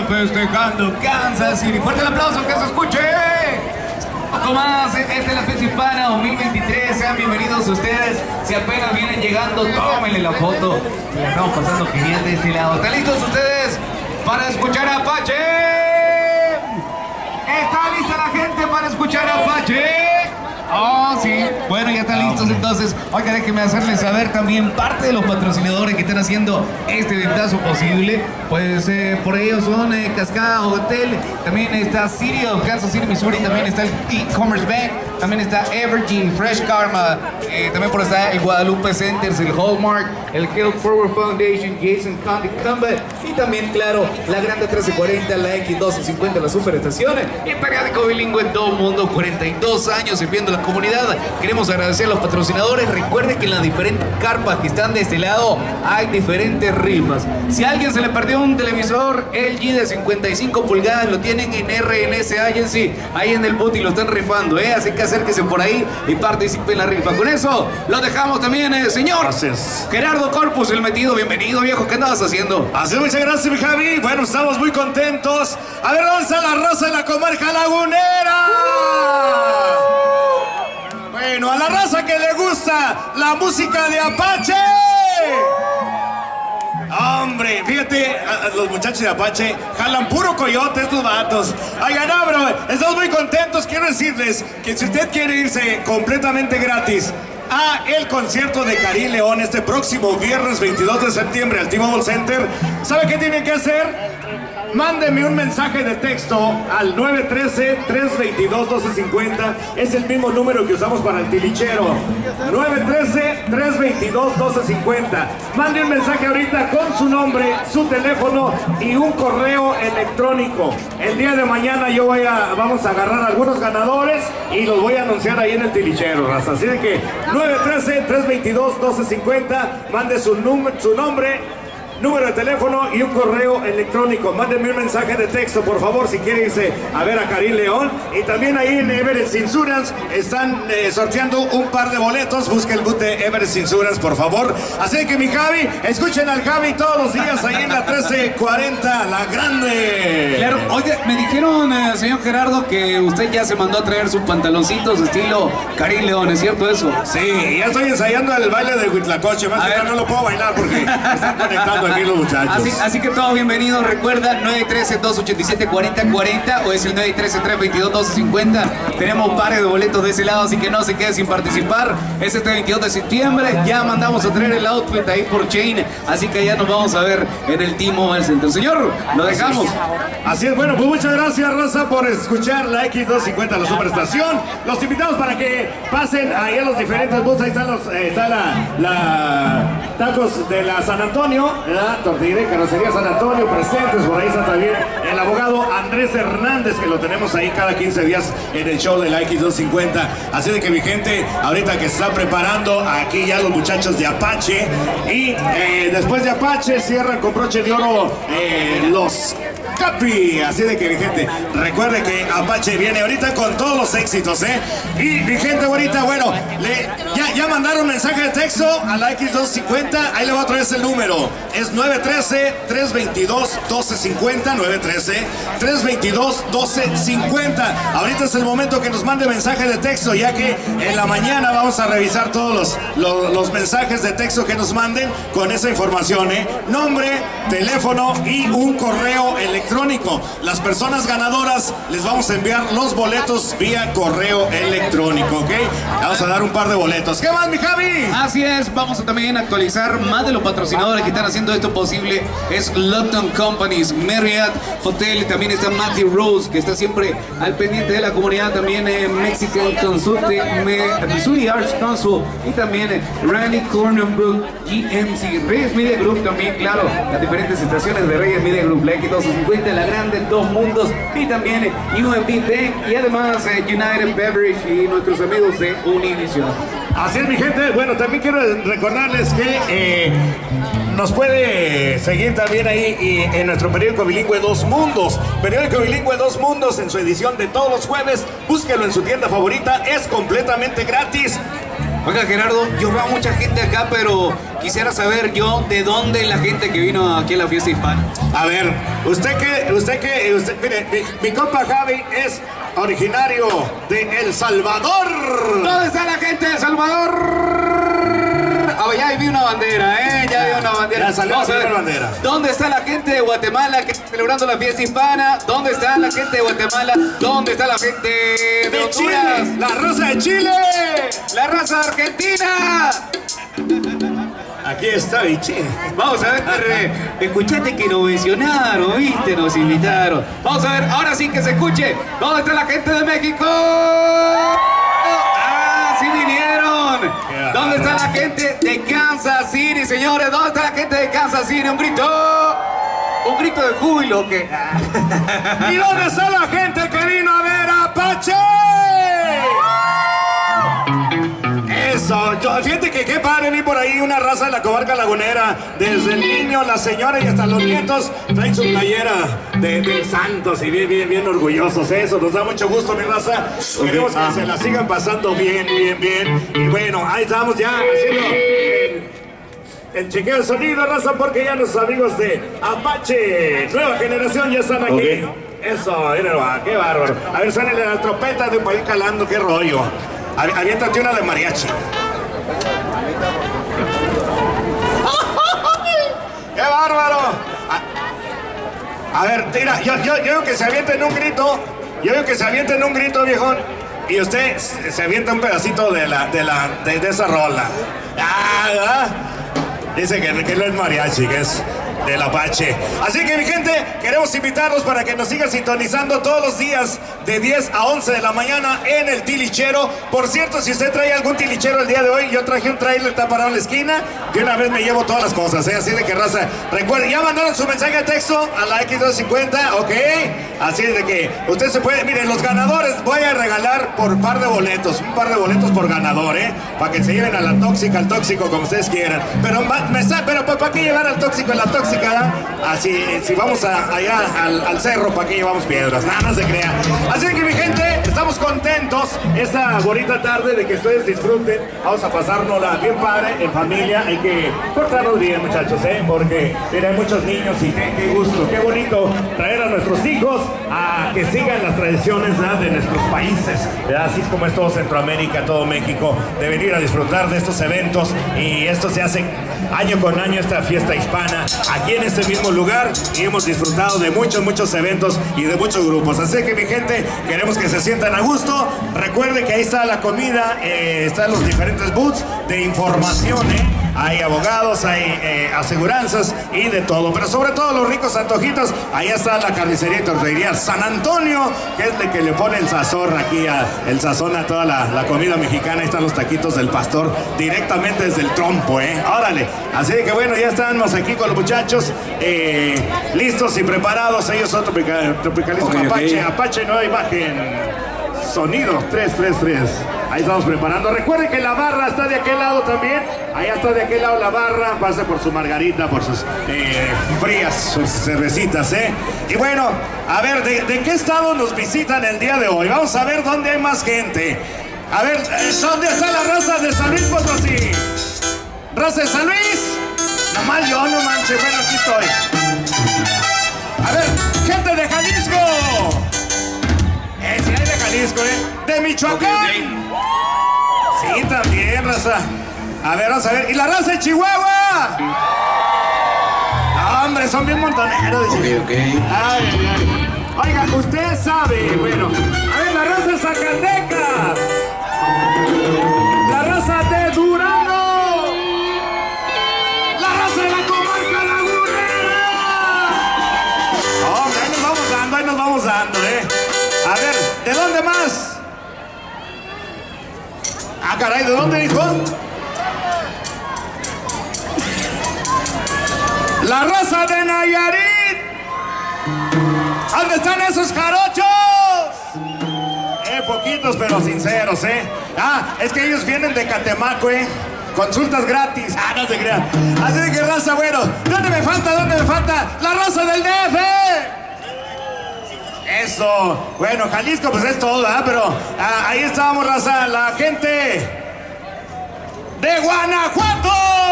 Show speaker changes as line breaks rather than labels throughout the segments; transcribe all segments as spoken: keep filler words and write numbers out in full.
festejando Kansas City. Fuerte el aplauso, que se escuche. Poco más, esta es la Fiesta Hispana dos mil veintitrés. Sean bienvenidos ustedes. Si apenas vienen llegando, tómenle la foto. La estamos pasando genial de este lado. ¿Están listos ustedes para escuchar a Apache? ¿Está lista la gente para escuchar a Apache? Oh, sí. Bueno, ya están listos entonces. Oiga, déjenme hacerles saber también parte de los patrocinadores que están haciendo este eventazo posible. Pues eh, por ellos son eh, Cascada Hotel, también está City of Kansas City, Missouri, también está el E-Commerce Bank, también está Evergy, Fresh Karma, eh, también por está el Guadalupe Centers, el Hallmark, el Health Forward Foundation, Jason Conde Combat y también, claro, la Grande trece cuarenta, la X doce cincuenta, las superestaciones y el periódico bilingüe en todo el mundo. Cuarenta y dos años sirviendo a la comunidad. Queremos agradecer a los patrocinadores. Recuerden que en las diferentes carpas que están de este lado hay diferentes rifas. Si a alguien se le perdió un televisor L G de cincuenta y cinco pulgadas, lo tienen en R N S Agency, ahí en el boot y lo están rifando, ¿eh? Así que acérquense por ahí y participen en la rifa. Con eso lo dejamos también, eh, señor.
Gracias.
Gerardo Corpus, el metido. Bienvenido, viejo. ¿Qué andabas haciendo?
Así, muchas gracias, mi Javi. Bueno, estamos muy contentos. A ver, ¿dónde está la raza de la comarca lagunera? Bueno, a la raza que le gusta la música de Apache. Hombre, fíjate, a, a los muchachos de Apache jalan puro coyote estos vatos. Oigan, no, bro, estamos muy contentos. Quiero decirles que si usted quiere irse completamente gratis a el concierto de Karim León este próximo viernes veintidós de septiembre al T-Mobile Center, ¿sabe qué tiene que hacer? Mándeme un mensaje de texto al nueve uno tres, tres dos dos, uno dos cinco cero. Es el mismo número que usamos para el tilichero. nueve uno tres, tres dos dos, uno dos cinco cero. Mande un mensaje ahorita con su nombre, su teléfono y un correo electrónico. El día de mañana yo voy a, vamos a agarrar a algunos ganadores y los voy a anunciar ahí en el tilichero, raza. Así de que nueve uno tres, tres dos dos, uno dos cinco cero. Mande su, su nombre, número de teléfono y un correo electrónico. Mándenme un mensaje de texto, por favor, si quieren irse a ver a Karim León. Y también ahí en Everest Insurance están eh, sorteando un par de boletos. Busque el boot de Everest Insurance, por favor. Así que, mi Javi, escuchen al Javi todos los días ahí en la trece cuarenta, la grande.
Claro, oye, me dijeron, eh, señor Gerardo, que usted ya se mandó a traer sus pantaloncitos estilo Karim León, ¿es cierto eso?
Sí, ya estoy ensayando el baile de Huitlacoche. Más que no lo puedo bailar porque están conectando aquí los muchachos.
Así, así que todos bienvenidos. Recuerda nueve uno tres, dos ocho siete, cuatro cero cuatro cero o es el nueve uno tres, tres dos dos, uno dos cinco cero. Tenemos pares de boletos de ese lado, así que no se quede sin participar. Es este veintidós de septiembre. Ya mandamos a traer el outfit ahí por Chain, así que ya nos vamos a ver en el T-Mobile Center. Señor, lo dejamos.
Así es, bueno, pues muchas gracias, Rosa, por escuchar la X doscientos cincuenta, la superestación. Los invitamos para que pasen ahí a los diferentes booths. Ahí están los, eh, está la, la tacos de la San Antonio, ¿verdad? Tortillería y Carrocería San Antonio presentes. Por ahí está también el abogado Andrés Hernández, que lo tenemos ahí cada quince días en el show de la X doscientos cincuenta. Así de que, mi gente, ahorita que se está preparando aquí ya los muchachos de Apache. Y eh, después de Apache cierran con broche de oro eh, los Capi. Así de que, mi gente, recuerde que Apache viene ahorita con todos los éxitos, ¿eh? Y, mi gente bonita, bueno, le, ya, ya mandaron mensaje de texto a la X doscientos cincuenta. Ahí le voy a traer el número. Es nueve uno tres, tres dos dos, uno dos cinco cero. nueve uno tres, tres dos dos, uno dos cinco cero. Ahorita es el momento que nos mande mensaje de texto, ya que en la mañana vamos a revisar todos los, los, los mensajes de texto que nos manden con esa información, ¿eh? Nombre, teléfono y un correo electrónico. Las personas ganadoras les vamos a enviar los boletos vía correo electrónico, ¿ok? Vamos a dar un par de boletos. ¿Qué más, mi Javi?
Así es, vamos a también actualizar más de los patrocinadores que están haciendo esto posible. Es Lupton Companies, Marriott Hotel, también está Matthew Rose, que está siempre al pendiente de la comunidad, también eh, Mexican Consulting, Missouri Arts Council y también eh, Randy Cornenbrook, G M C, Reyes Media Group también, claro, las diferentes estaciones de Reyes Media Group, la X doscientos cincuenta, la grande Dos Mundos y también eh, U M B Bank y además eh, United Beverage y nuestros amigos de Univision.
Así es, mi gente. Bueno, también quiero recordarles que eh, nos puede seguir también ahí y en nuestro periódico bilingüe Dos Mundos. Periódico bilingüe Dos Mundos en su edición de todos los jueves. Búsquelo en su tienda favorita. Es completamente gratis.
Oiga, Gerardo, yo veo a mucha gente acá, pero quisiera saber yo de dónde es la gente que vino aquí a la fiesta hispana.
A ver, usted que, usted que, usted, mire, mi, mi compa Javi es originario de El Salvador.
¿Dónde está la gente de El Salvador? Oh, ya vi una bandera, ¿eh? Ya vi una bandera.
Ya salió la bandera.
¿Dónde está la gente de Guatemala que está celebrando la fiesta hispana? ¿Dónde está la gente de Guatemala? ¿Dónde está la gente de,
de
Honduras?
Chile? La raza de Chile.
La raza de Argentina.
Aquí está, biche.
Vamos a ver, escuchate que nos mencionaron, viste, nos invitaron. Vamos a ver, ahora sí que se escuche. ¿Dónde está la gente de México? ¡Ah, sí vinieron! ¿Dónde está la gente de Kansas City, señores? ¿Dónde está la gente de Kansas City? Un grito, un grito de júbilo. Que...
¿Y dónde está la gente que vino a ver a Apache? Eso, yo, fíjate que qué padre, vi por ahí una raza de la comarca lagunera, desde el niño, la señora y hasta los nietos traen su playera de, del Santos y bien, bien, bien orgullosos. Eso nos da mucho gusto, mi raza. Queremos que se la sigan pasando bien, bien, bien. Y bueno, ahí estamos ya haciendo el, el chequeo de sonido, raza, porque ya los amigos de Apache, nueva generación, ya están aquí. Okay. Eso, mira, qué bárbaro. A ver, suénale la trompeta de un país calando, qué rollo. Aviéntate una de mariachi. ¡Qué bárbaro! A, a ver, tira, yo, yo, yo digo que se avienten un grito. Yo digo que se avienten un grito, viejón. Y usted se, se avienta un pedacito de la, de la, de, de esa rola. Ah, ¿verdad? Dice que, que no es mariachi, que es del Apache. Así que, mi gente, queremos invitarlos para que nos sigan sintonizando todos los días de diez a once de la mañana en el Tilichero. Por cierto, si usted trae algún tilichero el día de hoy, yo traje un trailer, está parado en la esquina, de una vez me llevo todas las cosas, ¿eh? Así de que, raza, recuerden, ya mandaron su mensaje de texto a la X doscientos cincuenta, ¿ok? Así de que usted se puede, miren, los ganadores voy a regalar por un par de boletos, un par de boletos por ganador, ¿eh? Para que se lleven a la tóxica, al tóxico, como ustedes quieran. Pero, me está, pero ¿para qué llevar al tóxico, a la tóxica? Así, si vamos a, allá al, al cerro, ¿para qué llevamos piedras? Nada, no se crea. Así que, mi gente, estamos contentos esta bonita tarde de que ustedes disfruten. Vamos a pasárnosla bien padre, en familia. Hay que portarnos bien, muchachos, ¿eh? Porque mira, hay muchos niños y qué, qué gusto, qué bonito traer a nuestros hijos a que sigan las tradiciones, ¿verdad?, de nuestros países, ¿verdad? Así es como es todo Centroamérica, todo México, de venir a disfrutar de estos eventos. Y esto se hace año con año, esta fiesta hispana, aquí en este mismo lugar, y hemos disfrutado de muchos, muchos eventos y de muchos grupos. Así que, mi gente, queremos que se sientan a gusto. Recuerde que ahí está la comida, eh, están los diferentes booths de información, ¿eh? Hay abogados, hay eh, aseguranzas y de todo, pero sobre todo los ricos antojitos. Ahí está la carnicería y tortillería San Antonio, que es el que le pone el sazón aquí, a, el sazón a toda la, la comida mexicana. Ahí están los taquitos del pastor, directamente desde el trompo, ¿eh? Órale. Así que bueno, ya estamos aquí con los muchachos, eh, listos y preparados. Ellos son tropical, tropicalistas okay, Apache, okay. Apache, nueva imagen. Sonido tres tres tres. Ahí estamos preparando. Recuerden que la barra está de aquel lado también. Allá está de aquel lado la barra. Pase por su margarita, por sus eh, frías, sus cervecitas, ¿eh? Y bueno, a ver, ¿de, ¿de qué estado nos visitan el día de hoy? Vamos a ver dónde hay más gente. A ver, ¿dónde está la raza de San Luis Potosí? ¿Raza de San Luis? Nomás yo, no manches. Bueno, aquí estoy. A ver, gente de Jalisco. Eh, si hay de Jalisco, ¿eh? ¡De Michoacán! Okay, okay. Sí, también, raza. A ver, vamos a ver. ¿Y la raza de Chihuahua? No, hombre, son bien montoneros.
Ok, ok.
Ay, ay, ay. Oiga, usted sabe, bueno. A ver, la raza de Zacatecas. La raza de Durango. La raza de la comarca lagunera. Hombre, ahí nos vamos dando, ahí nos vamos dando, ¿eh? A ver, ¿de dónde más? Ah, caray, ¿de dónde, hijo? La raza de Nayarit. ¿Dónde están esos jarochos? Eh, poquitos pero sinceros, ¿eh? Ah, es que ellos vienen de Catemaco, ¿eh? Consultas gratis. Ah, no te creas. Así de que, raza, bueno, ¿dónde me falta? ¿Dónde me falta? La raza del D F. Eso, bueno, Jalisco pues es todo, ¿eh? Pero ah, ahí estábamos, raza, la gente de Guanajuato.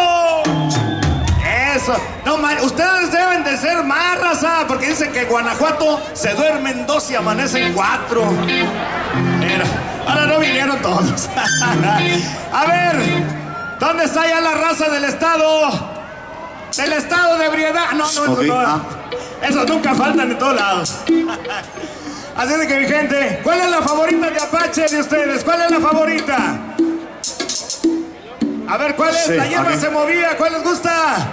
Eso. No, man, ustedes deben de ser más, raza, porque dicen que Guanajuato se duerme en dos y amanece en cuatro. Mira, ahora no vinieron todos. A ver, ¿dónde está ya la raza del estado? Del estado de ebriedad. No, no, okay. Eso no. Ah. Esos nunca faltan en todos lados. Así de que, mi gente, ¿cuál es la favorita de Apache de ustedes? ¿Cuál es la favorita? A ver, ¿cuál es? Sí, la hierba okay. se movía. ¿Cuál les gusta?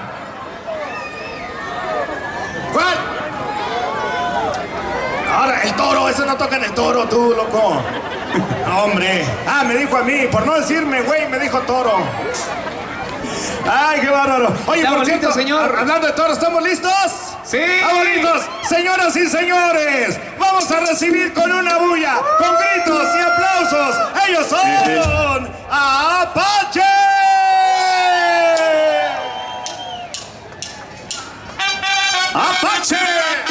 ¿Cuál? Ahora, el toro. Ese no toca en el toro, tú, loco. No, hombre. Ah, me dijo a mí. Por no decirme, güey, me dijo toro. Ay, qué bárbaro. Oye, por cierto, señor, hablando de toros, ¿estamos listos?
Sí.
¿Estamos listos? Señoras y señores, vamos a recibir con una bulla, con gritos y aplausos. Ellos son Apache. Apache.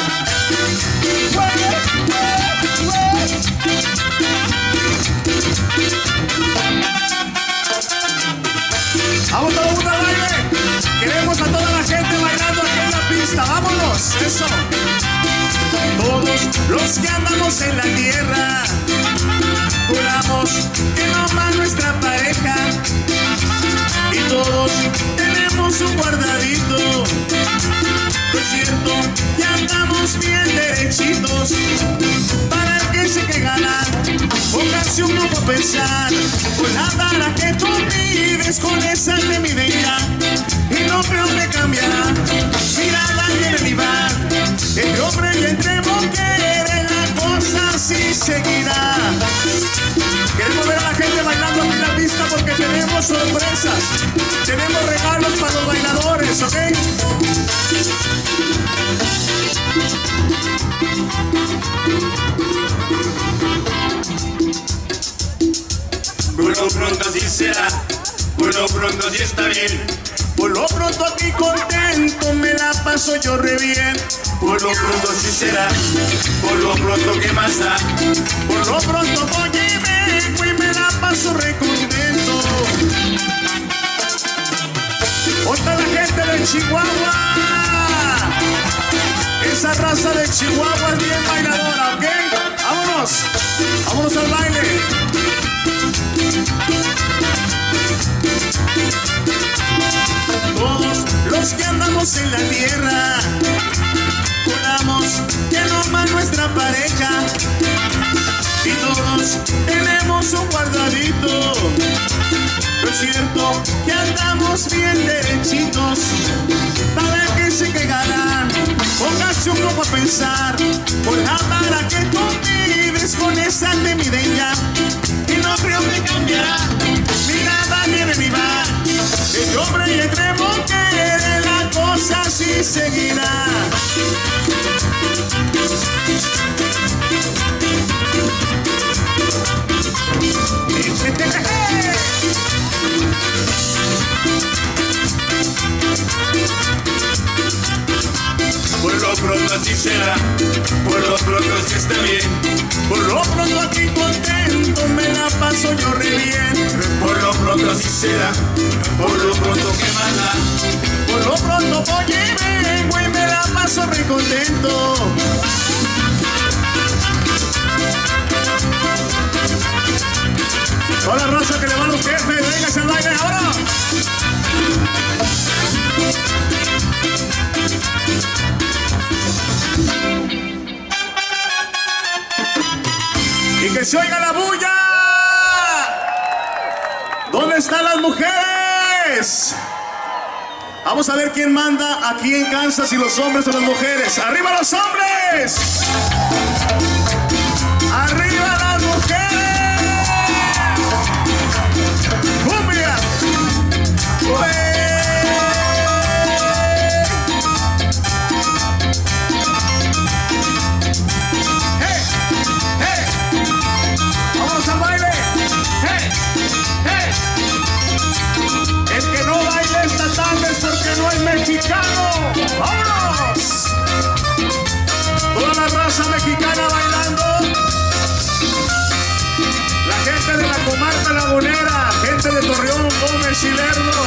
Vamos todo el mundo al baile. Queremos a toda la gente bailando aquí en la pista. Vámonos, eso. Todos los que andamos en la tierra juramos que no más nuestra pareja. Y todos tenemos un guardadito. Lo cierto que andamos bien derechitos. Para el que se que ganar, póngase un poco a pensar. Por la vara que tú mides con esa de mi bella. Y no creo que cambiará. Mirada viene mi bar. Entre hombre y entre mujeres la cosa así seguirá. Queremos ver a la gente bailando aquí en la pista porque tenemos sorpresas. Tenemos regalos para los bailadores, ¿ok?
Por lo pronto así será, por lo pronto así está bien.
Por lo pronto aquí contento me la paso yo re bien.
Por lo pronto así será, por lo pronto ¿qué más da?
Por lo pronto oye vengo y me la paso re contento. Otra la gente de Chihuahua. Esa raza de Chihuahua es bien bailadora, ¿ok? Vámonos, vámonos al baile. Todos los que andamos en la tierra juramos que no más nuestra pareja. Y todos tenemos un guardadito. Lo es cierto que andamos bien derechitos. Para ver que se que ganan, póngase un poco a pensar. Por la vara que tú vives con esa temideña. Y no creo que cambiará. Mirada viene mi va. Entre hombre y entre mujeres la cosa así seguirá.
Por lo pronto así será, por lo pronto así está bien.
Por lo pronto aquí contento me la paso yo re bien.
Por lo pronto así será, por lo pronto ¿qué más da?
Por lo pronto oye vengo y me la paso re contento. Toda la raza que le van los jefes, véngase al baile ahora. Y que se oiga la bulla. ¿Dónde están las mujeres? Vamos a ver quién manda aquí en Kansas, si los hombres o las mujeres. ¡Arriba los hombres! ¡Arriba las mujeres! ¡Cumbia! ¡Ué! Mexicano, vámonos. Toda la raza mexicana bailando. La gente de la comarca lagunera, gente de Torreón, Gómez y Lerdo.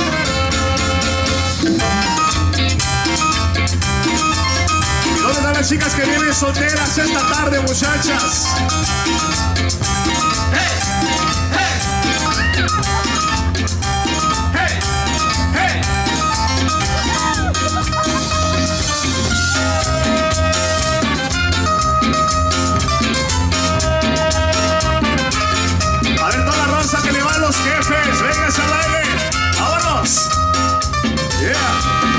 ¿Y dónde están las chicas que vienen solteras esta tarde, muchachas? ¡Hey! ¡Hey! ¡Hey! ¡Hey! A ver toda la raza que le va a los jefes, vénganse al baile, vámonos. Yeah.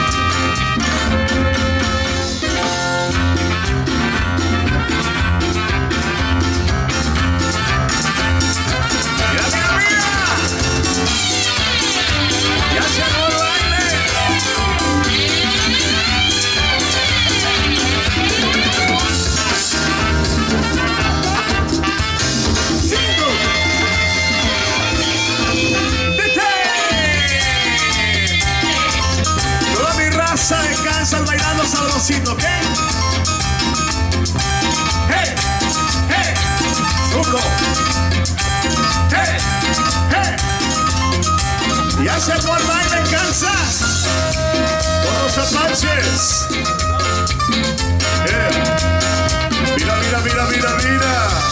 Bailando sabrosito, ¿ok? ¡Hey! ¡Hey! ¡Uno! ¡Hey! ¡Hey! ¡Ya se fue el baile en Kansas! ¡Con los apaches! ¡Eh! ¡Mira, mira, mira, mira, mira!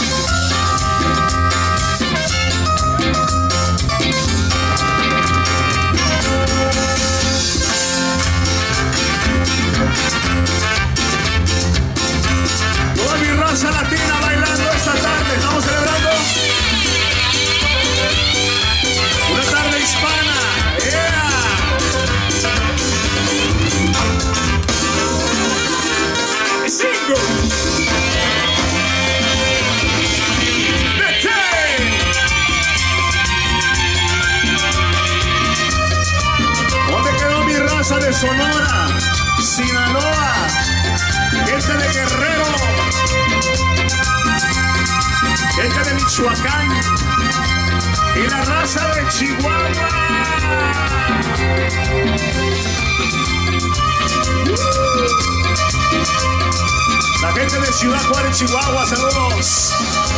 Toda mi raza latina bailando esta tarde. Estamos celebrando una tarde hispana. Yeah. Cinco. Vete. ¿Dónde quedó mi raza de Sonora, Sinaloa, gente de Guerrero, gente de Michoacán y la raza de Chihuahua? La gente de Ciudad Juárez, Chihuahua, saludos.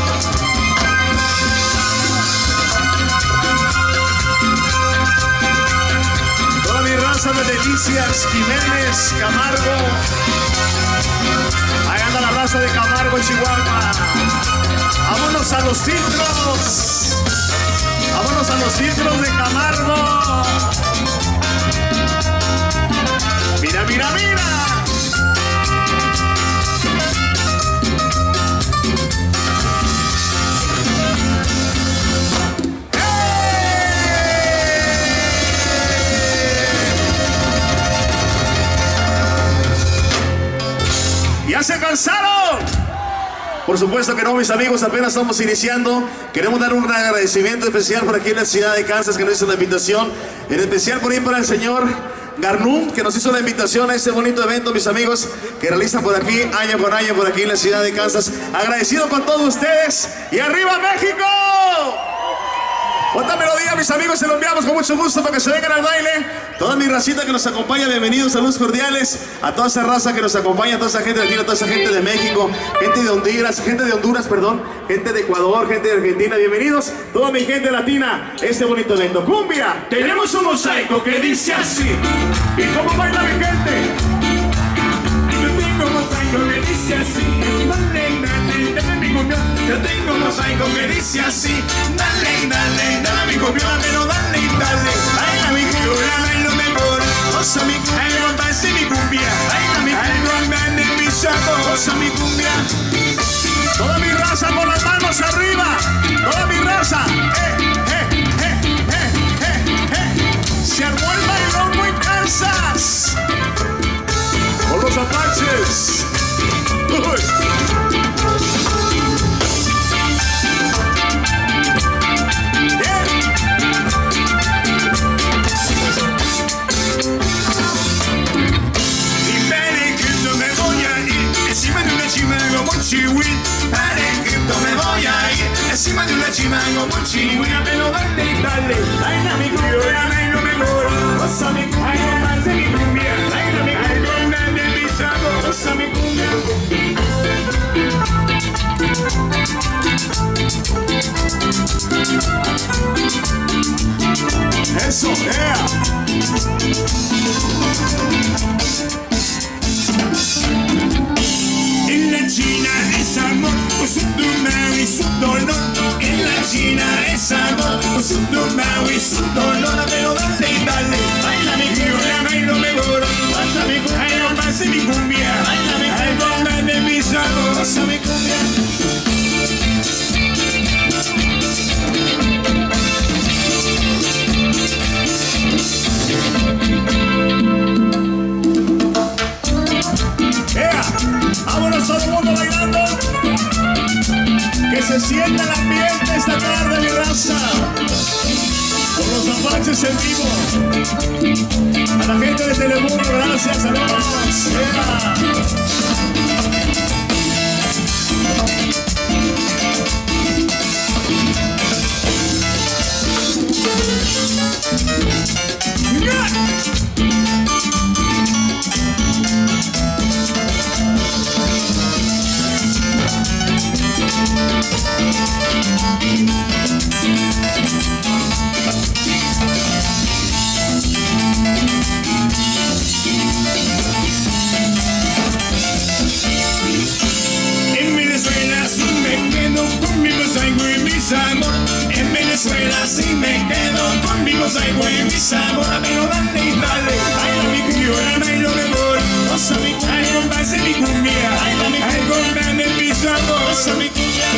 Toda mi raza de Delicias, Jiménez, Camargo. Ahí anda la raza de Camargo, Chihuahua. Vámonos a los filtros. Vámonos a los filtros de Camargo. Mira, mira, mira. ¿Ya se cansaron? Por supuesto que no, mis amigos, apenas estamos iniciando. Queremos dar un agradecimiento especial por aquí en la ciudad de Kansas, que nos hizo la invitación. En especial por ahí para el señor Garnum, que nos hizo la invitación a este bonito evento, mis amigos, que realizan por aquí, año con año, por aquí en la ciudad de Kansas. Agradecido con todos ustedes. ¡Y arriba México! Otra melodía, mis amigos, se lo enviamos con mucho gusto para que se vengan al baile. Toda mi racita que nos acompaña, bienvenidos, saludos cordiales a toda esa raza que nos acompaña, a toda esa gente de aquí, a toda esa gente de México, gente de Honduras, gente de Honduras, perdón, gente de Ecuador, gente de Argentina, bienvenidos, toda mi gente latina, este bonito evento. ¡Cumbia! Tenemos un mosaico que dice así. ¿Y cómo baila mi gente? Yo tengo un mosaico que dice así. Dale, dale, dale mi cumbia. Yo tengo un mosaico que dice así. Dale, dale, dale mi cumbia. Dámelo, dale, dale. Baila mi cumbia, baila mejor. Osa mi cumbia, montarse mi cumbia. Baila mi cumbia, ande mi saco. Osa mi cumbia. Toda mi raza con las manos arriba. Toda mi raza. Eh, eh, eh, eh, eh, eh. Se armó el bailón muy Kansas. Con los apaches. Uy. Chihuit, para Egipto me voy a ir encima de una chimango muy chihuit. Pero dale, dale, baila mi cumbia, baila mejor. Osa mi cumbia, más de mi cumbia. Baila mi cumbia, de mi chavo. Osa mi cumbia.
En la China es amor, con su tumbao y su dolor. En la China es amor, con su tumbao y su dolor. Pero dale y dale, baila mi cumbia, bailo mejor. Pasa mi cumbia, ay no pase mi cumbia. Baila mi cumbia, ay no de mi sabor. Pasa mi cumbia.
Vámonos todo el mundo bailando. Que se sienta el ambiente esta tarde, mi raza. Con los apaches en vivo. A la gente de Telemundo, gracias, saludos.
En Venezuela sí me quedo, conmigo traigo y mi sabor. En Venezuela sí me quedo, conmigo traigo y mi sabor. Pero dale y dale, baila mi cumbia, bailo mejor. Pasa mi cumbia, ay no pase mi cumbia. Baila mi cumbia, ay con grande mi sabor. Pasa mi cumbia.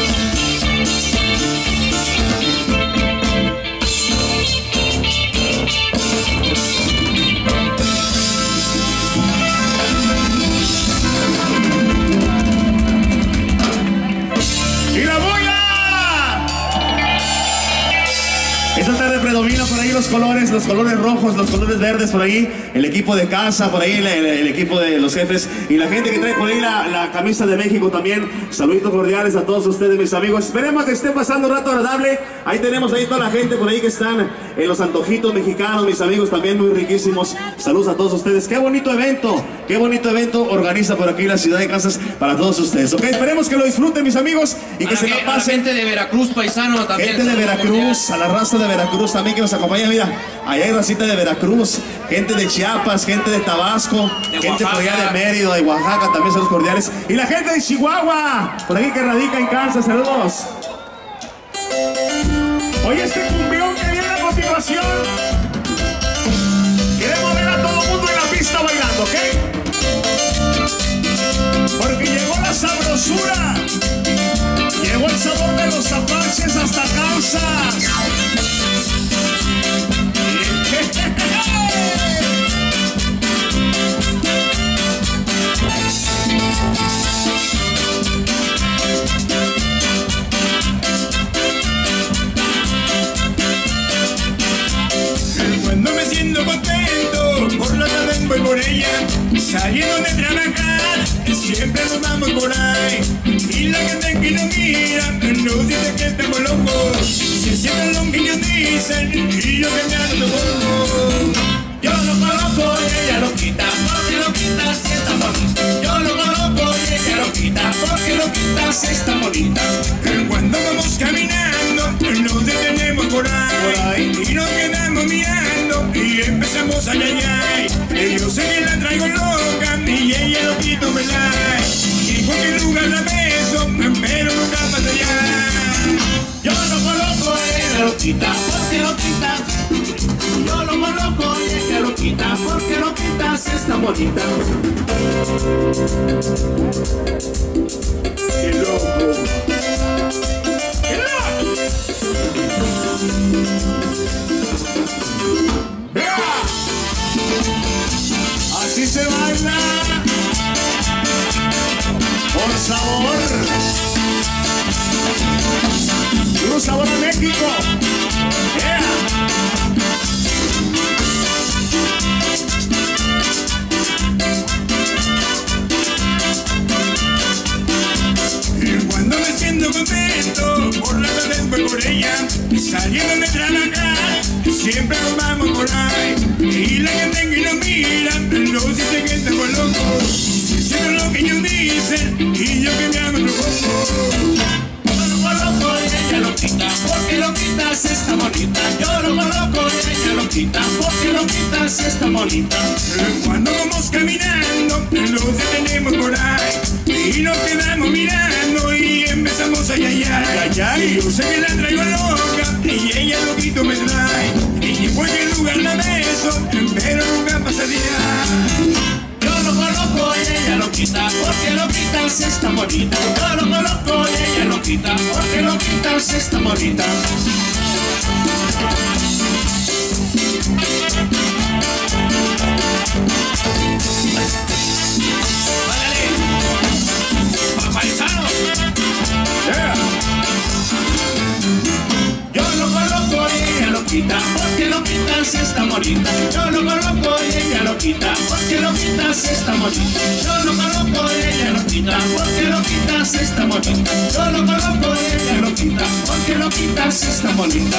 Esta tarde predomina por ahí los colores, los colores rojos, los colores verdes por ahí, el equipo de casa, por ahí el, el, el equipo de los jefes y la gente que trae por ahí la, la camisa de México también. Saluditos cordiales a todos ustedes, mis amigos. Esperemos que estén pasando un rato agradable. Ahí tenemos ahí toda la gente por ahí que están en los antojitos mexicanos, mis amigos también muy riquísimos. Saludos a todos ustedes. Qué bonito evento, qué bonito evento organiza por aquí la ciudad de Kansas para todos ustedes. Ok, esperemos que lo disfruten, mis amigos, y que
a
se
la,
la pasen.
a la gente de Veracruz, paisano también.
Gente de Veracruz, a la raza de Veracruz también que nos acompaña, mira, allá hay racita de Veracruz, gente de Chiapas, gente de Tabasco,
de
gente por allá de
Oaxaca.
Mérida, de Oaxaca, también saludos cordiales, y la gente de Chihuahua, por aquí que radica en Kansas, saludos. Oye, este cumbión que viene a continuación, queremos ver a todo el mundo en la pista bailando, ¿ok? Porque llegó la sabrosura, llegó el sabor de los apaches hasta Kansas.
Cuando me siento contento, por la tarde voy por ella, saliendo de trabajar, siempre nos vamos por ahí. Y la gente que nos mira, nos dice que estamos locos, se sienten lo que ellos dicen, y yo que me ando loco. Yo lo conozco y ella lo quita, porque lo quita si está bonita. Yo lo conozco y ella lo quita, porque lo quita si está bonita. Cuando vamos caminando, nos detenemos por ahí, y nos quedamos mirando, y empezamos a yayay. Yo sé que la traigo loca, y ella lo quito, ¿verdad? Y cualquier lugar la beso, pero nunca pasa allá. Yo lo conozco y ella lo quita, porque lo quita. Yo lo conozco y ella lo quita, porque lo quita si está bonita. ¡Qué loco! ¡Qué loco! Así se baila por sabor. Un sabor a México. Yeah. Cuando me siento contento, por la tarde voy por ella, saliendo de trabajar, siempre nos vamos por ahí. Y la gente que nos mira, nos dice que estamos locos, si sienten lo que ellos dicen, y yo que me hago otro poco. Yo lo conozco y ella lo quita, porque lo quita si está bonita. Yo lo conozco y ella lo quita, porque lo quita loquitas está bonita. Cuando vamos caminando, nos detenemos por ahí y nos quedamos mirando y empezamos a yayar. Y yo sé que la traigo loca y ella loquito me trae. Y en cualquier lugar la beso, pero nunca pasa día. Yo lo coloco y ella lo quita, porque lo quitas está bonita. Yo lo coloco y ella lo quita, porque lo quitas está bonita. Yeah. Yo lo coloco y ella lo quita, porque lo quitas está bonita. Yo lo coloco y ella lo quita, porque lo quitas está bonita. Yo lo coloco y ella lo quita, porque lo quitas está bonita. Yo lo coloco y ella lo quita, porque lo quitas está bonita.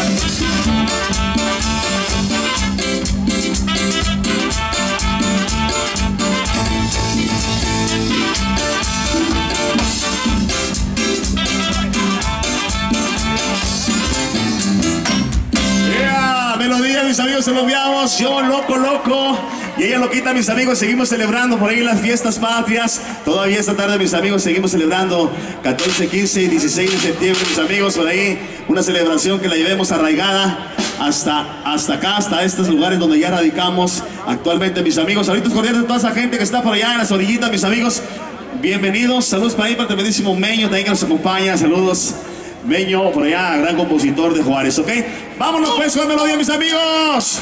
Melodía, mis amigos, se lo enviamos. Yo loco, loco. Y ella lo quita, mis amigos. Seguimos celebrando por ahí las fiestas patrias. Todavía esta tarde, mis amigos, seguimos celebrando catorce, quince y dieciséis de septiembre, mis amigos. Por ahí una celebración que la llevemos arraigada hasta, hasta acá, hasta estos lugares donde ya radicamos actualmente, mis amigos. Saludos cordiales a toda esa gente que está por allá en las orillitas, mis amigos. Bienvenidos. Saludos para ahí, para el tremendísimo Meño también que nos acompaña. Saludos. Meño, por allá, gran compositor de Juárez, ¿ok? Vámonos pues con melodía, mis amigos.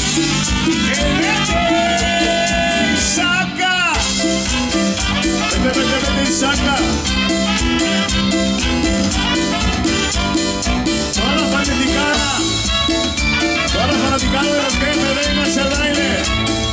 ¡Saca! Vete, vete, vete y saca. Toda la fanaticada, toda la fanaticada de los que me ven hacia el baile.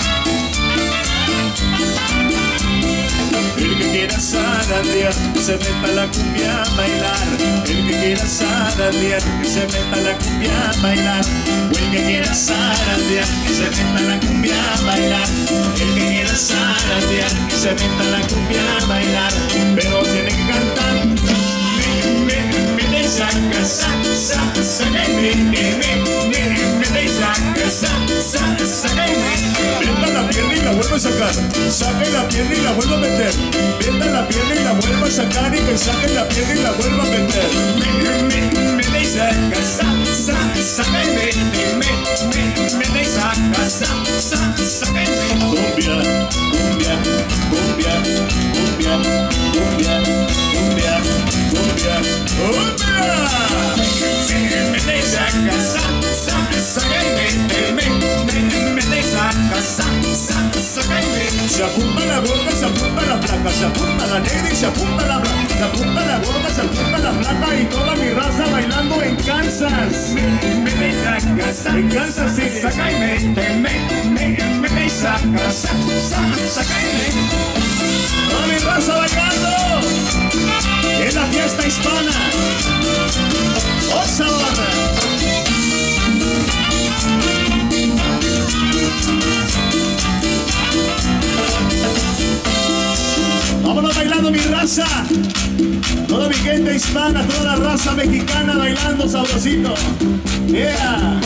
El que quiera zarandear, se meta a la cumbia a bailar. El que quiera zarandear, que se meta a la cumbia a bailar. O el que quiera zarandear, que se meta a la cumbia a bailar. El que quiera zarandear, que se meta a la cumbia a bailar. Pero tiene que cantar. Me, me, me de saca, saca, saca, saca, me, me, me, me, me de saca, saca, saca, saca, me. Venda la pierna y la vuelvo a sacar. Saque la pierna y la vuelvo a meter. Venda la pierna y la vuelvo a sacar. Y que saque la pierna y la vuelvo a meter. Me, me, me de saca, saca, saca, saca, me, me, me, me de saca, saca, saca, saca, me. Cumbia, cumbia, cumbia, cumbia, cumbia, cumbia, cumbia, cumbia. Me, me de saca, saca, saca, saca, me, me, me, me de saca, saca, saca, saca, me. Se apunta la gorda, se apunta la flaca, se apunta la negra y se apunta la blanca. Se apunta la gorda, se apunta la flaca y toda mi raza bailando en Kansas. Me, me de saca, saca, en Kansas City. Saca y me, me, me, me de saca, saca, saca, saca, me. Toda mi raza bailando en la fiesta hispana. ¡Oh, sabor! Vámonos bailando, mi raza. Toda mi gente hispana, toda la raza mexicana bailando sabrosito. Yeah.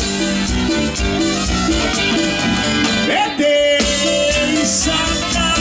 Vete y saca.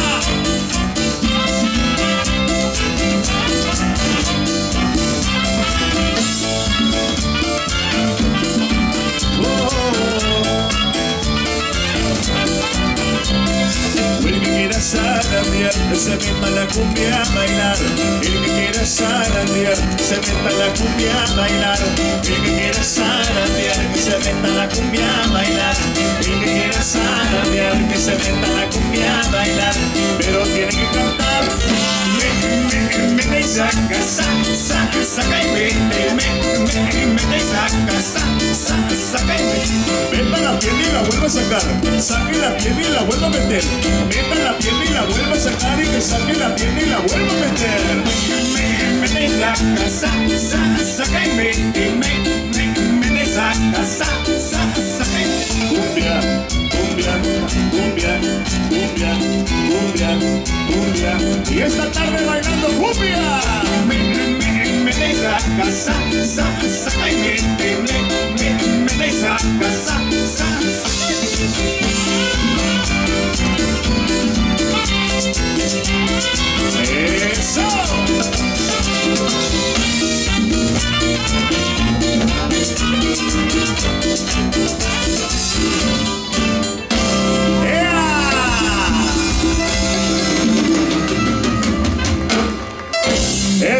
El que quiera zarandear, se meta a la cumbia a bailar. El que quiera zarandear, se meta a la cumbia a bailar. El que quiera zarandear, que se meta a la cumbia a bailar. El que quiera zarandear, que se meta a la cumbia a bailar. Pero tiene que cantar. Me, me, me, me, saca, saca, saca, saca, y me, me, me, me, me, saca, saca, saca, saca, y me. Meta la pierna y la vuelvo a sacar. Saque la pierna y la vuelvo a meter. Meta la pierna y la vuelvo a sacar y que saque la pierna y la vuelvo a meter. Me, me, me, saca, saca, saca, saca, y me, me, me, me, saca, saca, saca, saca, y me. Cumbia, cumbia, cumbia, cumbia, cumbia, cumbia. Y esta tarde bailando cumbia. Me, me, me, me, saca, saca, saca, saca, y me, me, me, me, me, saca, saca, saca, saca.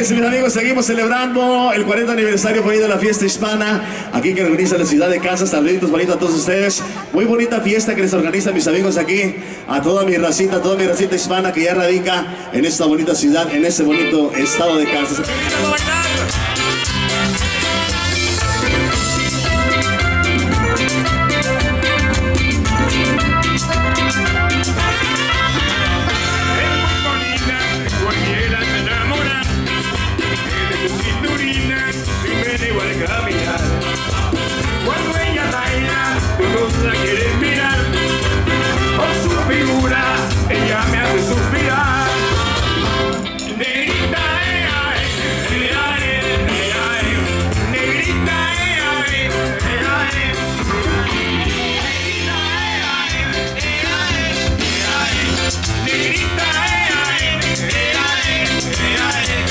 Fíjense, mis amigos, seguimos celebrando el cuarenta aniversario por ahí de la fiesta hispana, aquí que organiza la ciudad de Kansas. Saluditos bonitos a todos ustedes. Muy bonita fiesta que les organizan mis amigos aquí, a toda mi racita, a toda mi racita hispana que ya radica en esta bonita ciudad, en este bonito estado de Kansas.
Cuando ella baila, todos la quieren mirar. Por su figura, ella me hace suspirar. Negrita, eh, ay, eh, ay, eh, ay. Negrita, eh, ay, eh, ay. Negrita, eh, ay, eh, ay, eh, ay. Negrita, eh, ay, eh, ay, eh, ay.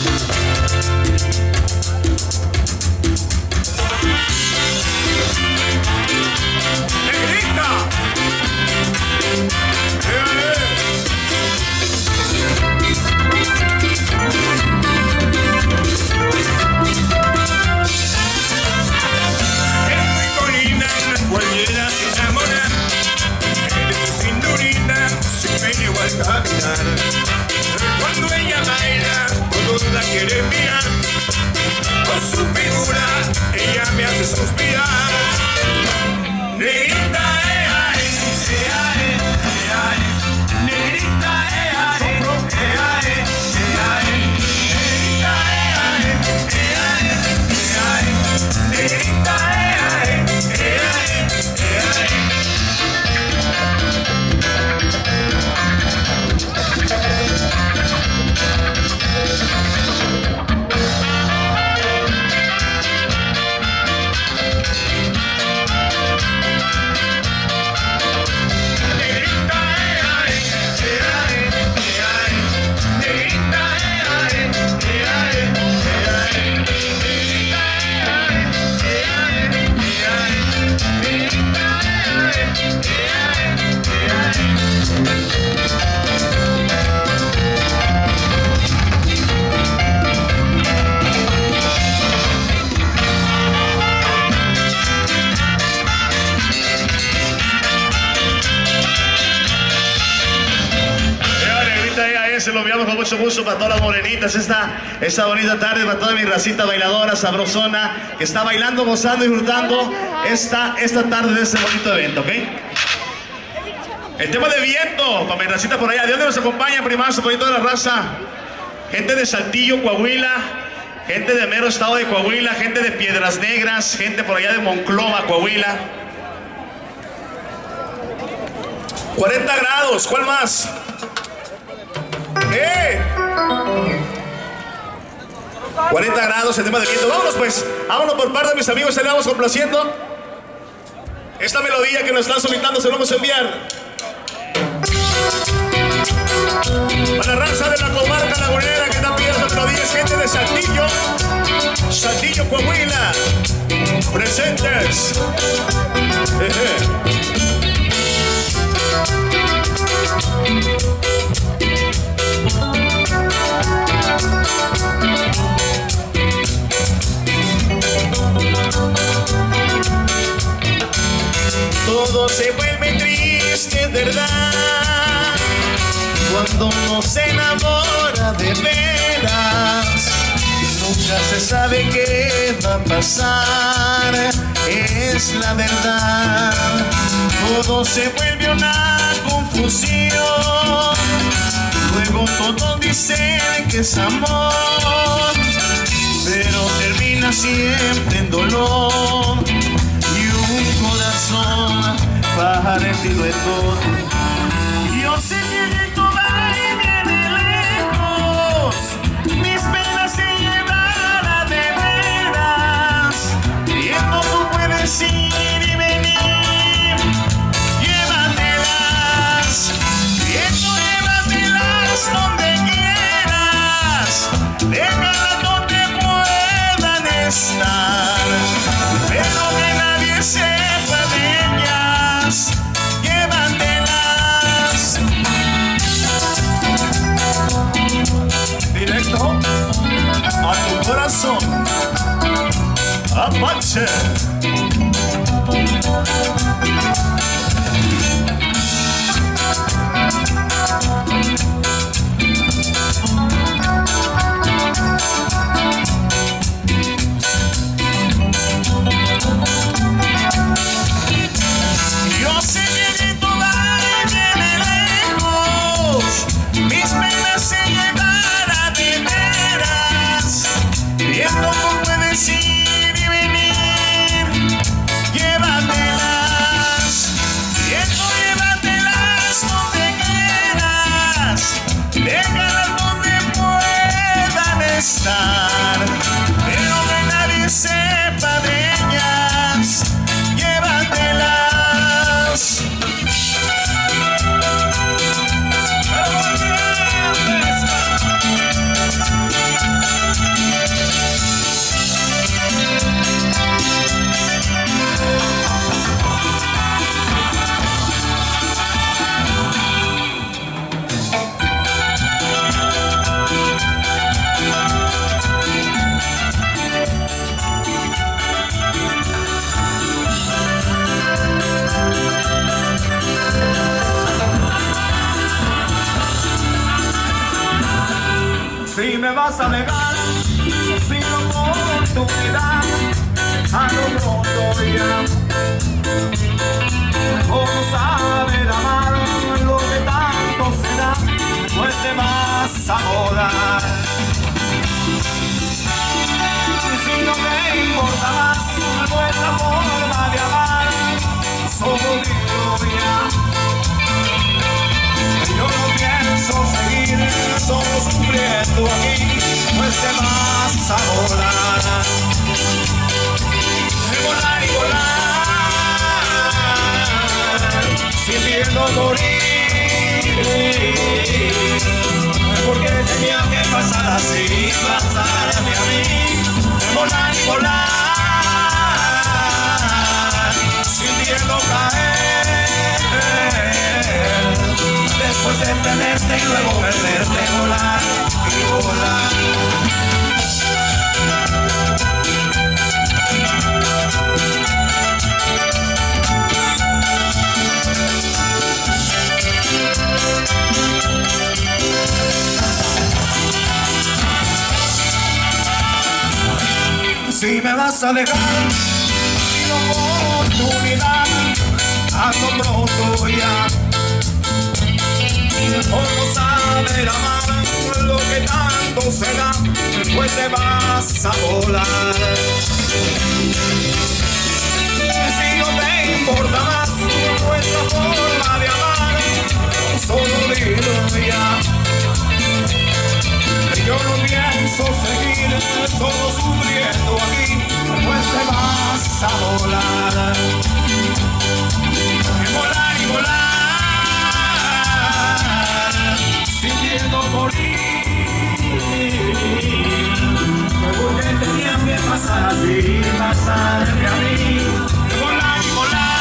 Cualquiera se enamora de su cinturita, su pelo igual caminar. Cuando ella baila, todos la quieren mirar. Con su figura, ella me hace suspirar. Negrita, eh, ay, eh, ay, eh, ay. Negrita, eh, ay, eh, ay, eh, ay. Negrita, eh, ay, eh, ay, eh, ay. Negrita, eh, ay, eh, ay.
Se lo enviamos con mucho gusto para todas las morenitas esta, esta bonita tarde, para toda mi racita bailadora, sabrosona, que está bailando, gozando y disfrutando esta, esta tarde de este bonito evento, ¿ok? El tema de viento, para mi racita por allá. ¿De dónde nos acompaña, primazo, por ahí toda la raza? Gente de Saltillo, Coahuila, gente de mero estado de Coahuila, gente de Piedras Negras, gente por allá de Monclova, Coahuila. cuarenta grados, ¿cuál más? ¡Eh! cuarenta grados, el tema de viento. Vámonos pues, vámonos por parte de mis amigos, se le vamos complaciendo. Esta melodía que nos están solicitando se la vamos a enviar para la raza de la comarca lagunera que está pidiendo esta melodía. Es gente de Saltillo, Saltillo, Coahuila, presentes. Jeje. Todo se vuelve triste, ¿verdad? Cuando uno se enamora de veras, nunca se sabe qué va a pasar, es la verdad. Todo se vuelve una confusión, luego todos dicen que es amor, pero termina siempre en dolor. Un corazón partido en dos. Yo sé que tú vas y viene lejos, mis penas se llevarán de veras. Tiempo tú puedes ir y venir, llévatelas. Viento, llévatelas donde quieras, déjalas donde puedan estar, pero que nadie sepa de ellas, llévatelas. Directo.
a tu corazón, Apache. Yo sé que de tu valle de lejos mis penas se llevarán de veras, viendo cómo puedes ir y venir, llévatelas, viendo llévatelas donde quieras, déjalas donde puedan estar, pero que nadie sepa de ellas, llévatelas. Si me vas a negar sin oportunidad, a lo pronto ya ¿cómo saber amar lo que tanto se da? Pues te vas a volar. Si no te importa más nuestra forma de amar, solo digo ya, yo no pienso seguir solo sufriendo aquí, pues te vas a volar. Y volar y volar, sin miedo a morir, porque tenía que pasar así, pasarme a mí. Volar y volar, sin miedo a caer, después de tenerte y luego perderte, volar y volar. Si me vas a dejar sin oportunidad, ando pronto ya. ¿Cómo saber amar lo que tanto se da? Pues te vas a volar. Si no te importa más nuestra forma de amar, solo dilo ya. Yo no pienso seguir solo sufriendo aquí, pues te vas a volar. Y volar y volar, sintiendo morir, porque tenía que pasar así, pasarme a mí. Y volar y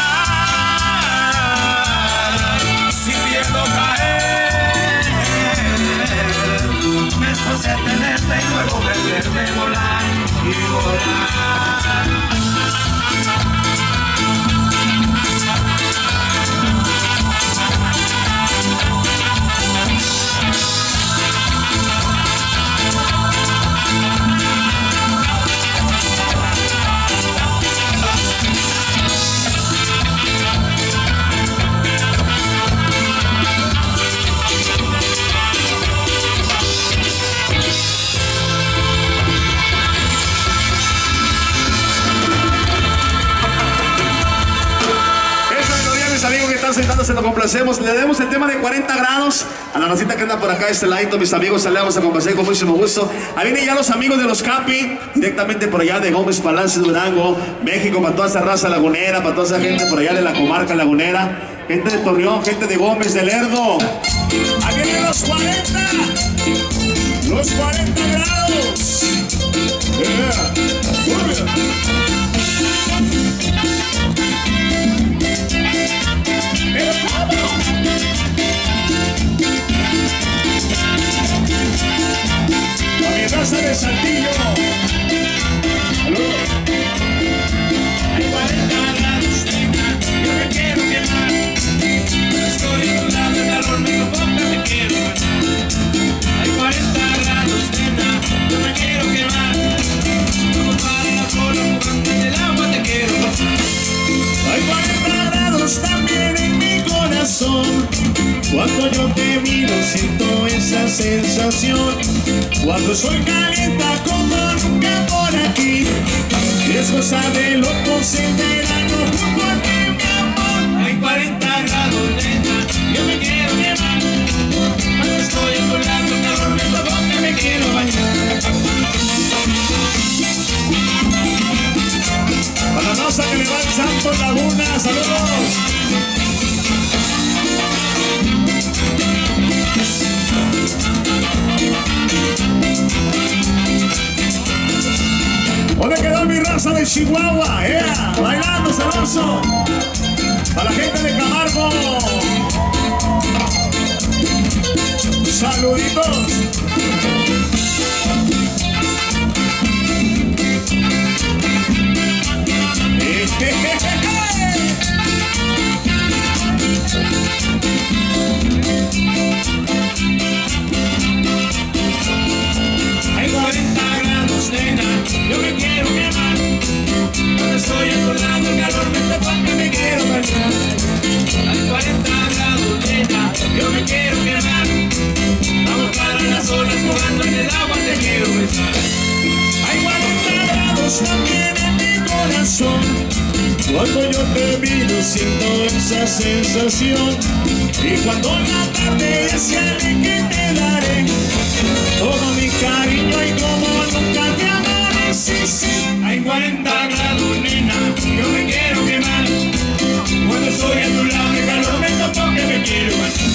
volar, sintiendo caer, después de tenerte y luego verme volar y volar. Sentándose, lo complacemos, le demos el tema de cuarenta grados a la racita que anda por acá, este ladito, mis amigos, le vamos a complacer con muchísimo gusto. Ahí vienen ya los amigos de los Capi, directamente por allá de Gómez Palacio, Durango, México, para toda esa raza lagunera, para toda esa gente por allá de la comarca lagunera, gente de Torreón, gente de Gómez, de Lerdo. Ahí vienen los cuarenta, los cuarenta grados. Yeah. Raza de Saltillo, Cuando soy calienta como nunca por aquí, y es cosa de locos el verano junto a ti, mi amor. Hay cuarenta grados, nena, yo me quiero quemar. Cuando estoy a tu lado, el calor me provoca, me quiero bañar. Para la raza que le va al Santo Laguna, saludos. ¿Dónde quedó mi raza de Chihuahua? Yeah, bailando sabroso. Para la gente de Camargo. Saluditos. Hay cuarenta grados, nena, yo me quiero quemar. Cuando estoy a tu lado, el calor me provoca, me quiero bañar. Hay cuarenta grados, nena, yo me quiero quemar. Vamos para las olas, jugando en el agua, te quiero besar. Hay cuarenta grados también en mi corazón. Cuando yo te miro siento esa sensación. Y cuando la tarde ya se aleje te daré todo mi cariño y como nunca te amaré, sí, sí. Hay cuarenta grados, nena, yo me quiero quemar. Cuando estoy a tu lado el calor me toca que me quiero bañar.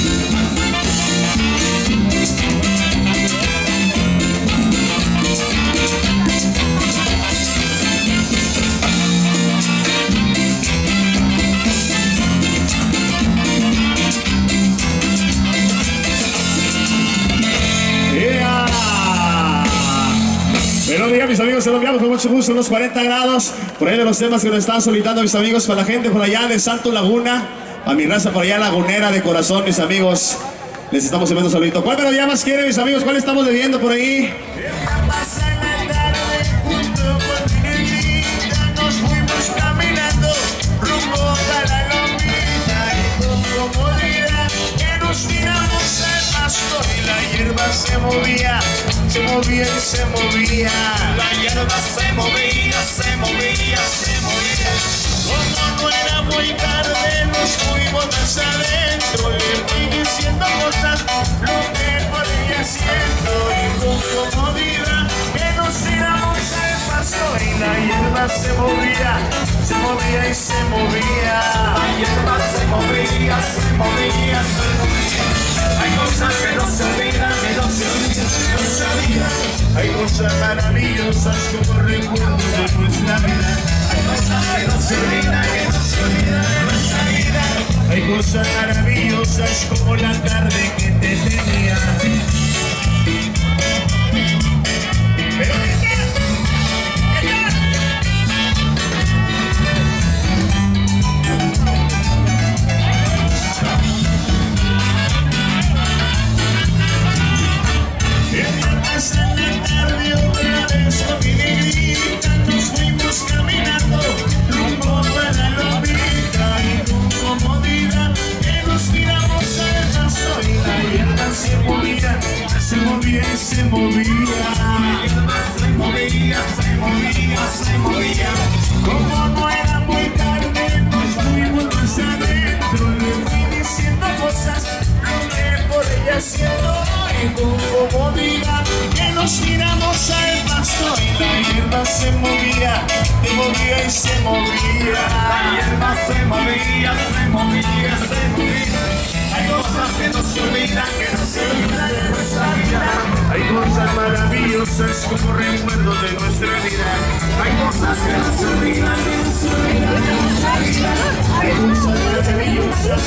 Buenos días, mis amigos, se los enviamos con mucho gusto, unos cuarenta grados. Por ahí de los temas que nos están solicitando mis amigos, para la gente por allá de Santo Laguna, a mi raza por allá lagunera de corazón, mis amigos, les estamos enviando un saludito. ¿Cuál melodía más quieren, mis amigos? ¿Cuál estamos debiendo por ahí?
Nos fuimos caminando rumbo a la lomita y con comodidad que nos tiramos al pasto y la hierba se movía, se movía y se movía. La hierba se movía, se movía, se movía. Como no era muy tarde nos fuimos más adentro, le fui diciendo cosas lo que podía haciendo y con comodidad que nos tiramos al pasto y la hierba se movía, se movía y se movía. La hierba se movía, se movía, se movía. Hay cosas que no se olvidan, que no se olvidan de nuestra vida. Hay cosas maravillosas como recuerdos de nuestra vida. Hay cosas que no se olvidan, que no se olvidan de nuestra vida. Hay cosas maravillosas como la tarde que te tenía. Pero en la tarde otra vez con mi negrita nos fuimos caminando rumbo a la lomita y con comodidad que nos tiramos al pasto y la hierba se movía, se movía y se movía. La hierba se movía, se movía, se movía. Como no era muy tarde nos fuimos más adentro, le fui diciendo cosas lo que por ella haciendo y con comodidad que nos tiramos al pasto y la hierba se movía, se movía y se movía. La hierba se movía, se movía, se movía. Hay cosas que no se olvidan, que no se olvidan de nuestra vida. Hay cosas maravillosas como recuerdos de nuestra vida. Hay cosas que no se olvidan, que no se olvidan de nuestra vida. Hay cosas maravillosas.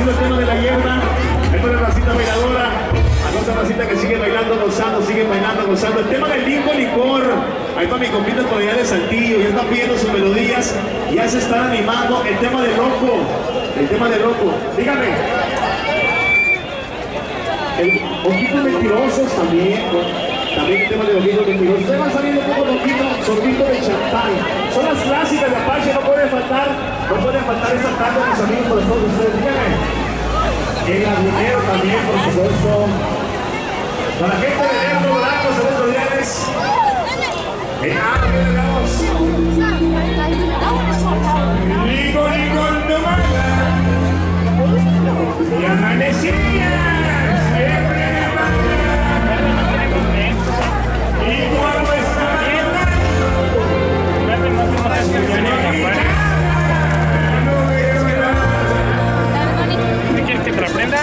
sido el tema de la hierba. Esto es la racita bailadora. A nuestra racita que sigue bailando, gozando, sigue bailando, gozando. El tema del limbo licor. Ahí está mi compita por allá de Saltillo. Ya están pidiendo sus melodías. Ya se están animando. El tema de loco. El tema de loco. Dígame. El ojitos mentirosos también. También el tema de ojitos mentirosos. Ustedes van saliendo un poco loquito, sortito de champán. Son las clásicas de Apache, no pueden faltar. No pueden faltar esta tarde, mis amigos, por todos ustedes. Díganme. El aguinero también, por supuesto. Para la gente de Negro Blanco, saludos cordiales. Eh, ah, ¿qué le damos? Ligo, ligo, tomada. Y amanecía, siempre de mala. Y cuando estaba
¿Me quieres que te lo aprenda?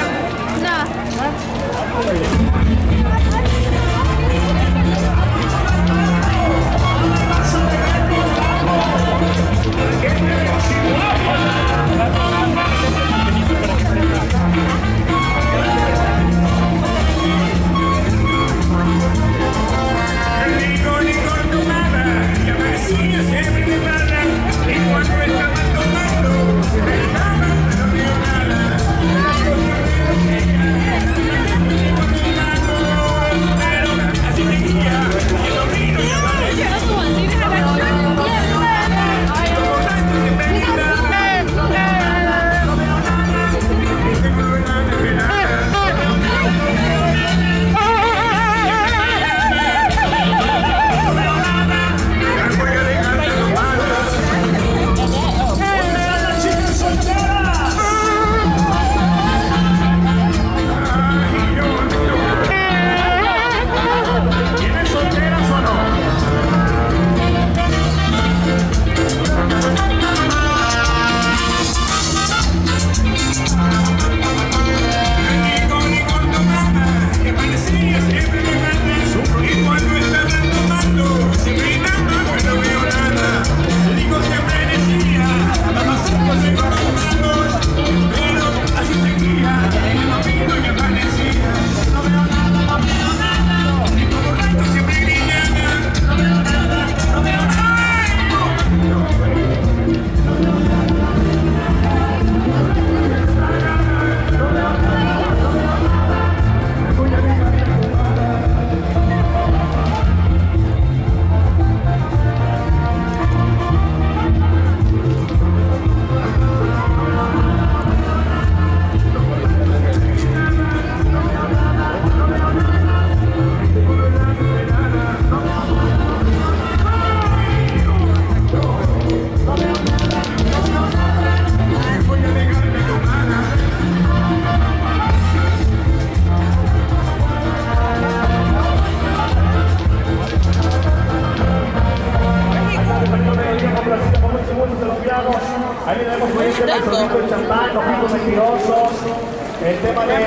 Ahí le damos por este personito de champán, ojitos mentirosos. El tema de...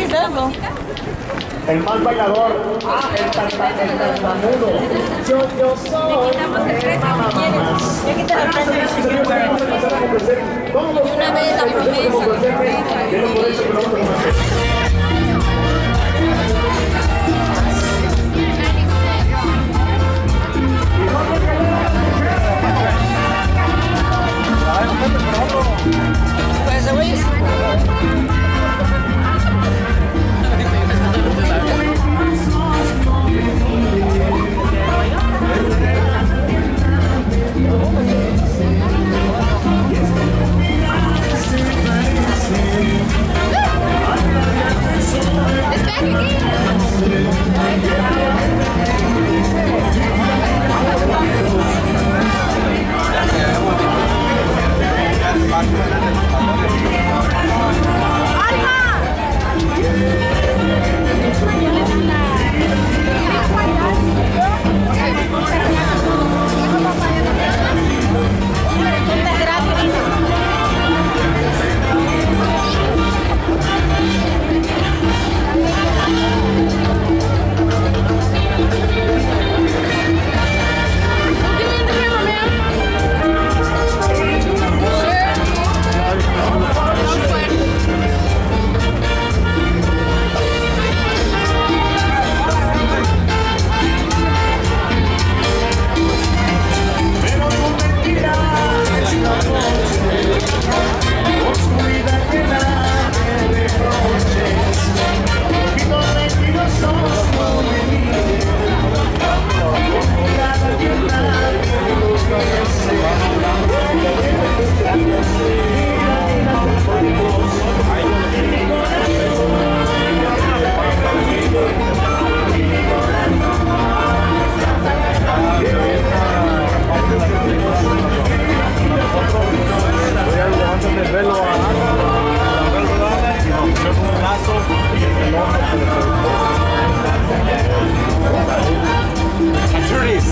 El mal bailador. Ah, el tartamudo. Yo, yo soy...
Ya que te lo aprendes, y una vez la pues se voy
Gracias.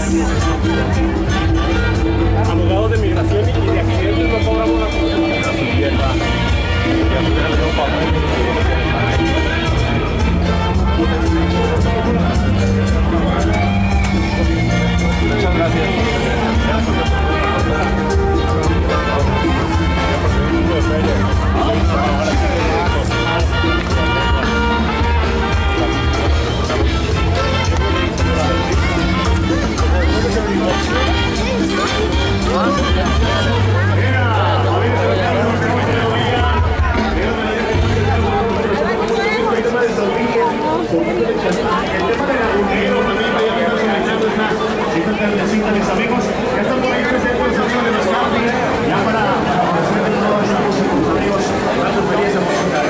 Abogados de migración y de accidentes no cobramos la comisión. Muchas gracias.
Mis amigos, ya están por ahí presentes los amigos de los campings, ya para ofrecer toda esta música con sus amigos, para su experiencia musical.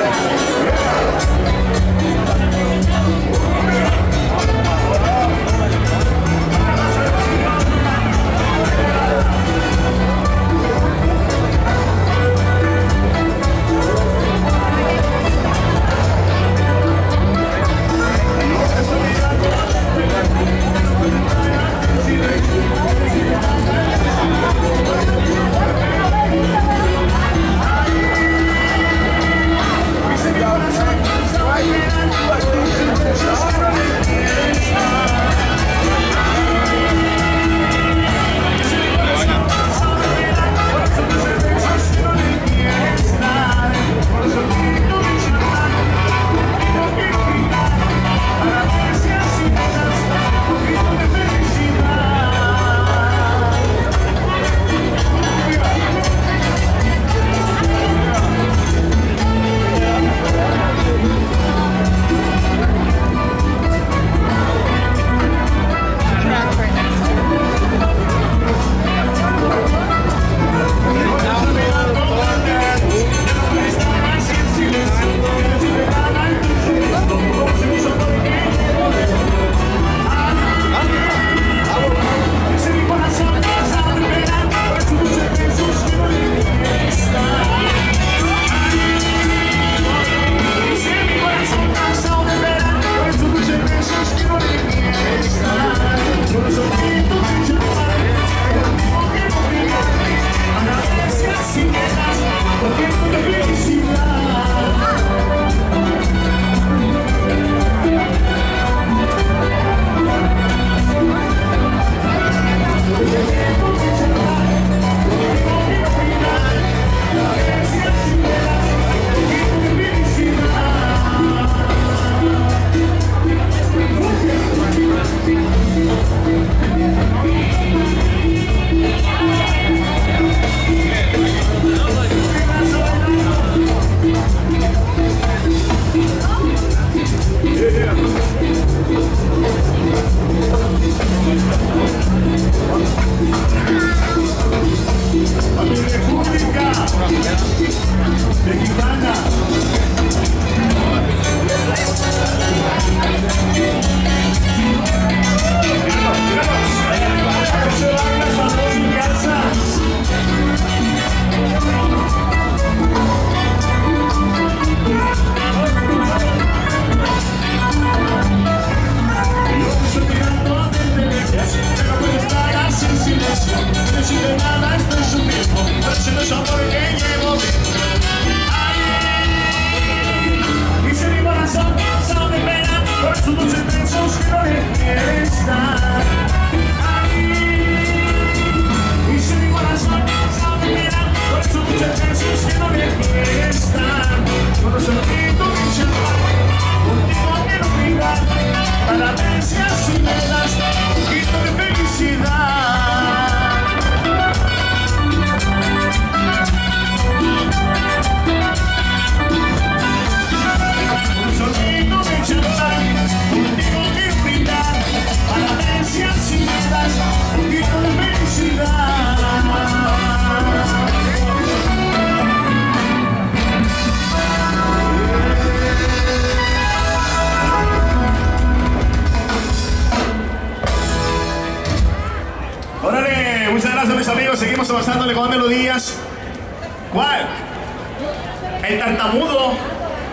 Seguimos avanzándole con melodías. ¿Cuál? El tartamudo,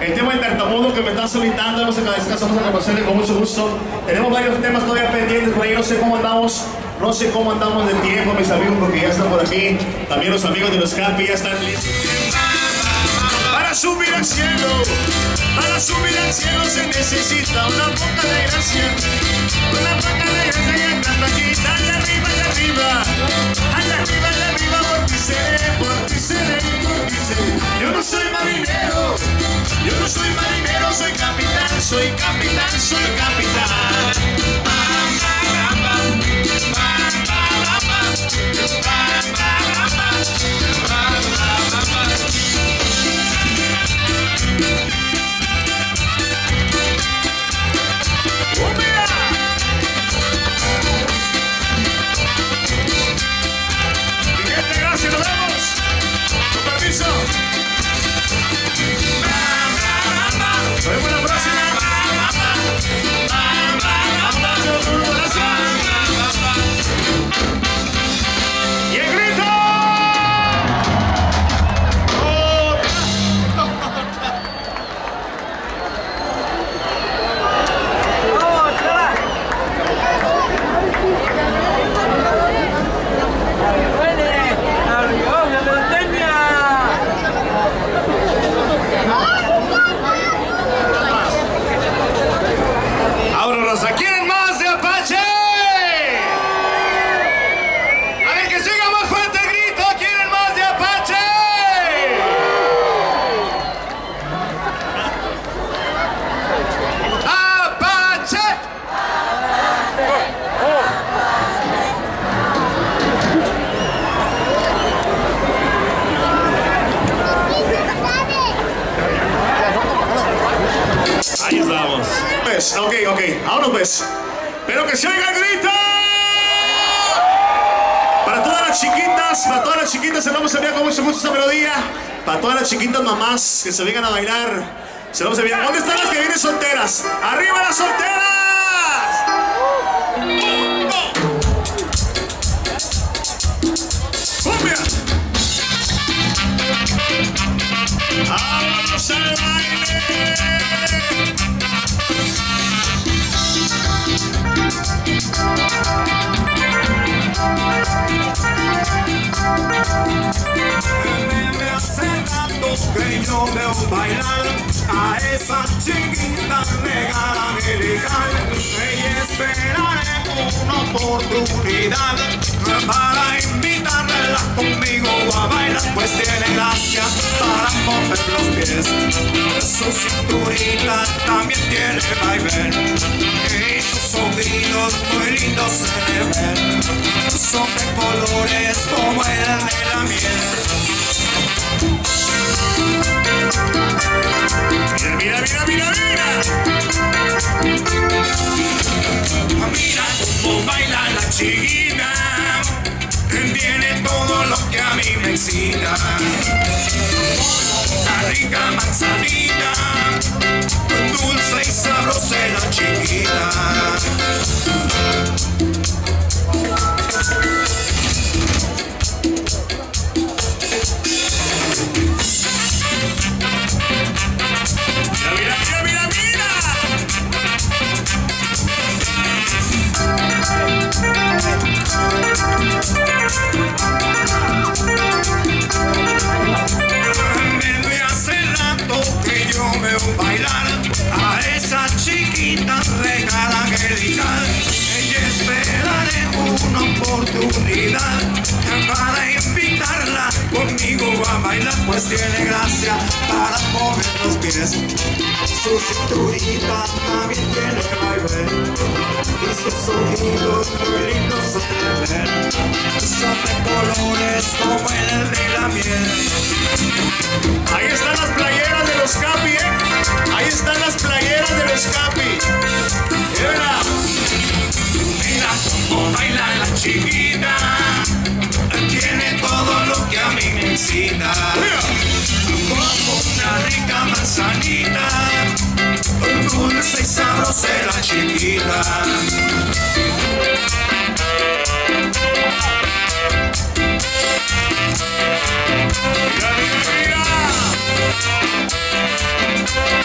el tema del tartamudo que me están solicitando, hemos estamos a conocerle con mucho gusto. Tenemos varios temas todavía pendientes por ahí, no sé cómo andamos, no sé cómo andamos de tiempo, mis amigos, porque ya están por aquí. También los amigos de los Capi ya están listos.
Para subir al cielo, para subir al cielo se necesita una poca de gracia, una poca de gracia que canta aquí, allá arriba, allá arriba, allá arriba, allá arriba, por ti seré, por ti seré, por ti seré. Yo no soy marinero, yo no soy marinero, soy capitán, soy capitán, soy capitán. Bam, bam, bam, bam, bam, bam, bam, bam, bam, bam, bam, bam. Gracias, nos vemos. Con permiso. Nos vemos la próxima. Y el grito.
Ahora, Rosa, ¿quieren más de Apache? A ver, que siga más fuerte el grito. ¿Quieren más de Apache? ¡Apache! Ahí estamos. Pues, ok, ok, ahora pues. Pero que se oiga el grito. Para todas las chiquitas, para todas las chiquitas, se vamos a enviar con mucho gusto esta melodía. Para todas las chiquitas mamás que se vengan a bailar, se vamos a enviar. ¿Dónde están las que vienen solteras? ¡Arriba las solteras! ¡Cumbia! ¡Vámonos al baile!
Me hace rato que yo veo bailar a esa chiquita negra angelical. Ella esperaré una oportunidad para invitarla conmigo a bailar, pues tiene gracia para mover los pies. Su cinturita también tiene vaivén y sus ojitos muy lindos se le ven. Son de colores como el de la miel. Mira, mira, mira, mira, mira. Mira cómo baila la chiquita. Tiene todo lo que a mí me excita. Una rica manzanita, dulce y sabrosa la chiquita. Mira, mira, mira, mira. Me hace rato que yo veo bailar a esa chiquita regada angelical. Ella esperaré una oportunidad para invitarla conmigo a bailar, pues tiene gracia para mover los pies. Su cinturita también tiene vaivén y sus ojitos muy lindos se le ven. Son de colores como el de la miel. Ahí están las playeras de los Capi, ¿eh? Ahí están las playeras de los Capi. Mira, mira cómo baila la chiquita. Tiene todo lo que a mí me excita. Como una rica manzanita, dulce y sabrosa la chiquita. Mira, mira, mira.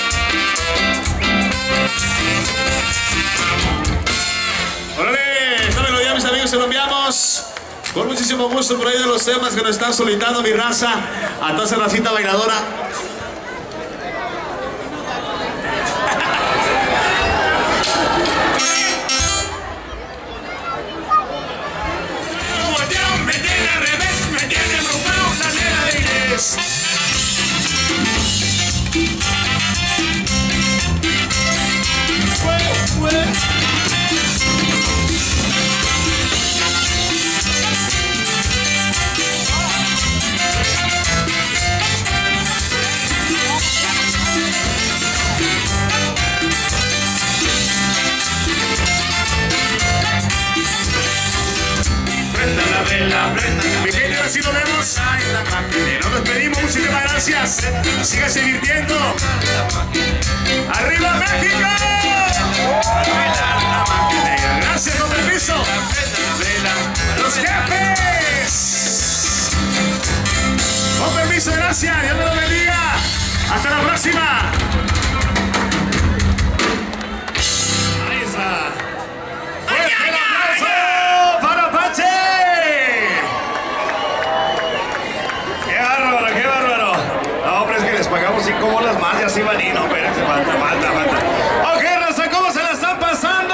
muchísimo gusto por ahí de los temas que nos están solicitando mi raza. A toda esa racita bailadora. Me tiene al revés, me tiene embrujado la nena de Inés. Prenda la vela, prenda la mi gente, así nos vemos. Nos despedimos, muchísimas gracias. Síganse divirtiendo. ¡Arriba México! Gracias, con permiso. Los jefes. Con permiso, gracias. Dios me lo bendiga. Hasta la próxima. Ahí está. ¡Fuerte el aplauso para Apache! ¡Qué bárbaro, qué bárbaro! No, hombre, es que les pagamos cinco bolas más y así van y no, espérense, falta, falta, falta. Ok, raza, ¿cómo se la están pasando?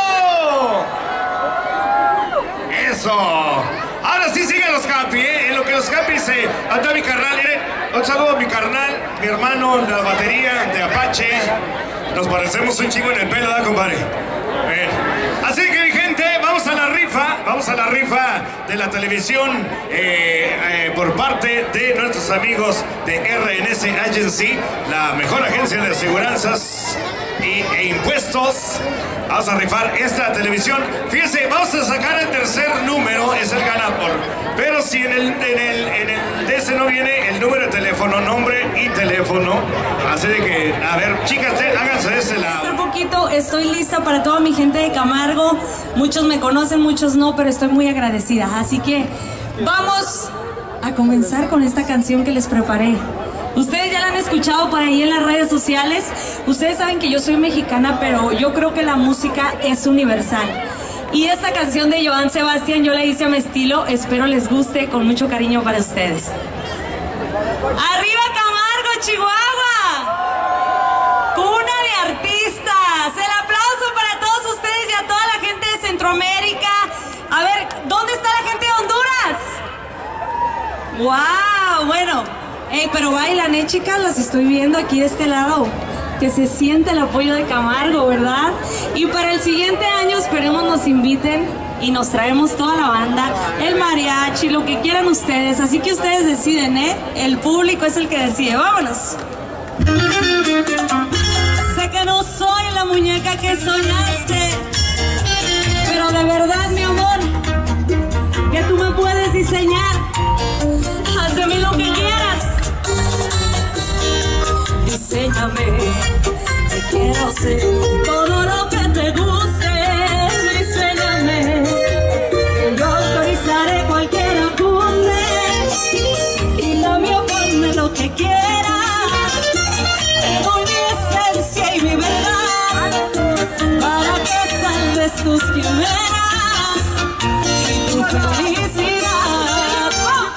Eso. Ahora sí siguen los Capi, ¿eh? En lo que los Capi se... Anda mi carnal, miren. Un saludo a mi carnal, mi hermano de la batería de Apache. Nos parecemos un chingo en el pelo, ¿verdad, compadre? Bien. Así que, mi gente, vamos a la rifa. Vamos a la rifa de la televisión eh, eh, por parte de nuestros amigos de R N S Agency, la mejor agencia de aseguranzas y, e impuestos. Vamos a rifar esta televisión. Fíjense, vamos a sacar el tercer número, es el ganador. Pero si en el, en el, en el de ese no viene el número de teléfono, nombre y teléfono. Así de que, a ver, chicas, háganse de ese lado.
Un poquito, estoy lista para toda mi gente de Camargo. Muchos me conocen, muchos no, pero estoy muy agradecida. Así que vamos a comenzar con esta canción que les preparé. Ustedes ya la han escuchado por ahí en las redes sociales. Ustedes saben que yo soy mexicana, pero yo creo que la música es universal. Y esta canción de Joan Sebastián yo la hice a mi estilo. Espero les guste, con mucho cariño para ustedes. ¡Arriba Camargo, Chihuahua! ¡Cuna de artistas! El aplauso para todos ustedes y a toda la gente de Centroamérica. A ver, ¿dónde está la gente de Honduras? ¡Wow! Bueno, hey, pero bailan, ¿eh, chicas? Las estoy viendo aquí de este lado. Que se siente el apoyo de Camargo, ¿verdad? Y para el siguiente año esperemos nos inviten y nos traemos toda la banda, el mariachi, lo que quieran ustedes. Así que ustedes deciden, ¿eh? El público es el que decide. ¡Vámonos! Sé que no soy la muñeca que soñaste, pero de verdad, mi amor, que tú me puedes diseñar. Haz de mí lo que quieras. Diseñame, que quiero ser todo lo que te guste. Diseñame, que yo autorizaré cualquier ajuste. Y lo mío, ponme lo que quieras. Te doy mi esencia y mi verdad, para que salves tus quimeras y tu felicidad.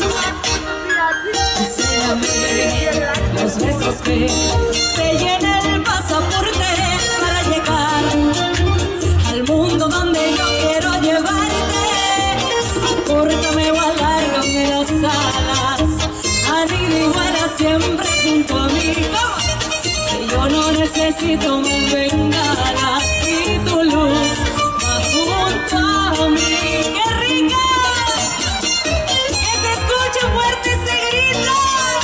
Diseñame los besos que se llena el pasaporte para llegar al mundo donde yo quiero llevarte. Porque o alárgame las alas, anida y vuela siempre junto a mí. Que yo no necesito más bengalas y tu luz va junto a mí. ¡Qué rica! Que se escuche fuerte ese grito.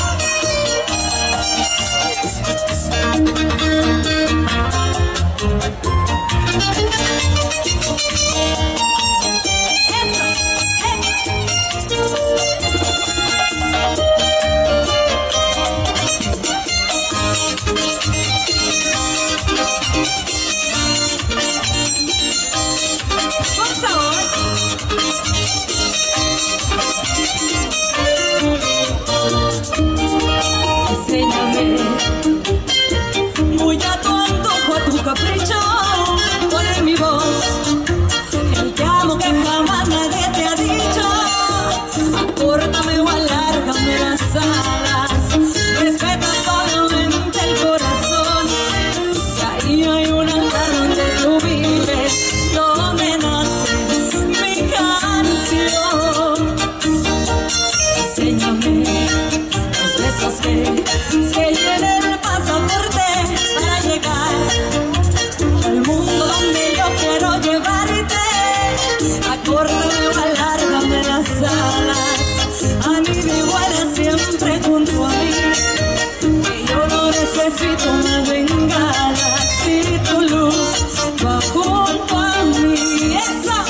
Enséñame, muy a tu antojo, a tu capricho, pon en mi voz el te amo que jamás nadie te ha dicho. si tú me bengalas, si tu luz va junto a mí. ¡Eso!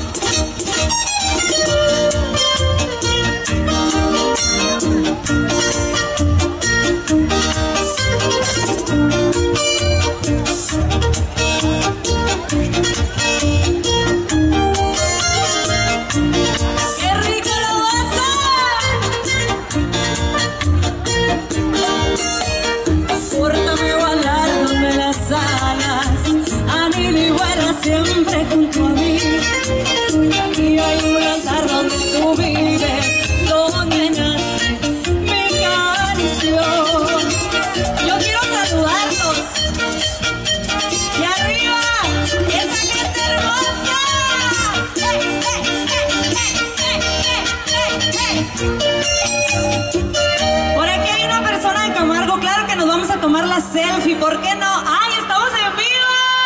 Siempre junto a mí, aquí hay un altar donde tú vives, donde nace mi canción. Yo quiero saludarlos. Y arriba, esa gente hermosa. ¡Hey, hey, hey, hey, hey, hey, hey! Por aquí hay una persona de Camargo, claro que nos vamos a tomar la selfie, ¿por qué no? ¡Ay, estamos en vivo!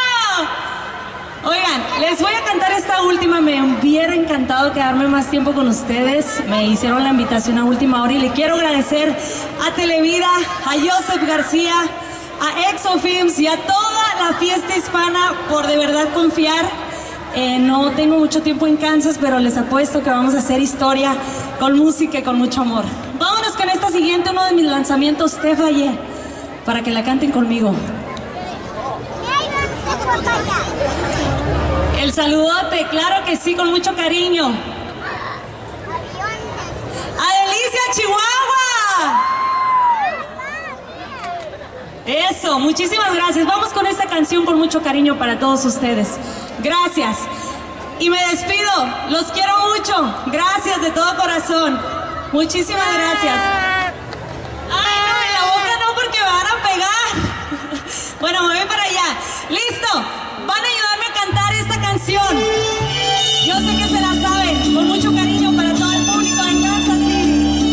Oigan, les voy a cantar esta última, me hubiera encantado quedarme más tiempo con ustedes, me hicieron la invitación a última hora y le quiero agradecer a Televida, a Joseph García, a Exofilms y a toda la fiesta hispana por de verdad confiar. Eh, no tengo mucho tiempo en Kansas, pero les apuesto que vamos a hacer historia con música y con mucho amor. Vámonos con esta siguiente, uno de mis lanzamientos, Te Fallé, para que la canten conmigo. El saludote, claro que sí, con mucho cariño. ¡Adelicia, Chihuahua! Eso, muchísimas gracias. Vamos con esta canción con mucho cariño para todos ustedes. Gracias. Y me despido, los quiero mucho. Gracias de todo corazón. Muchísimas gracias. Ay, no, en la boca no, porque me van a pegar. Bueno, me voy para allá. ¡Listo! Van a ayudarme a cantar esta canción. Yo sé que se la saben. Con mucho cariño para todo el público de Kansas City.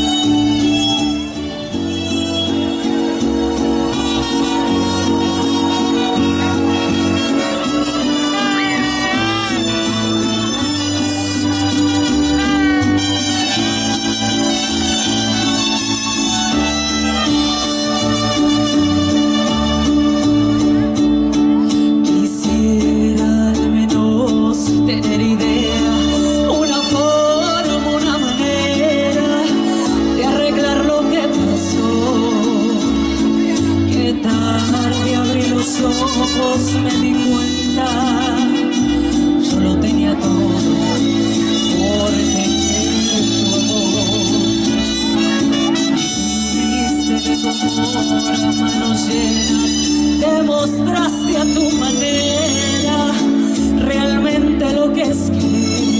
Tener idea, una forma, una manera de arreglar lo que pasó. Que tarde abrí los ojos, me di cuenta, yo lo tenía todo por tener tu amor. Dijiste que con las manos llenas demostraste a tu manera realmente lo que es que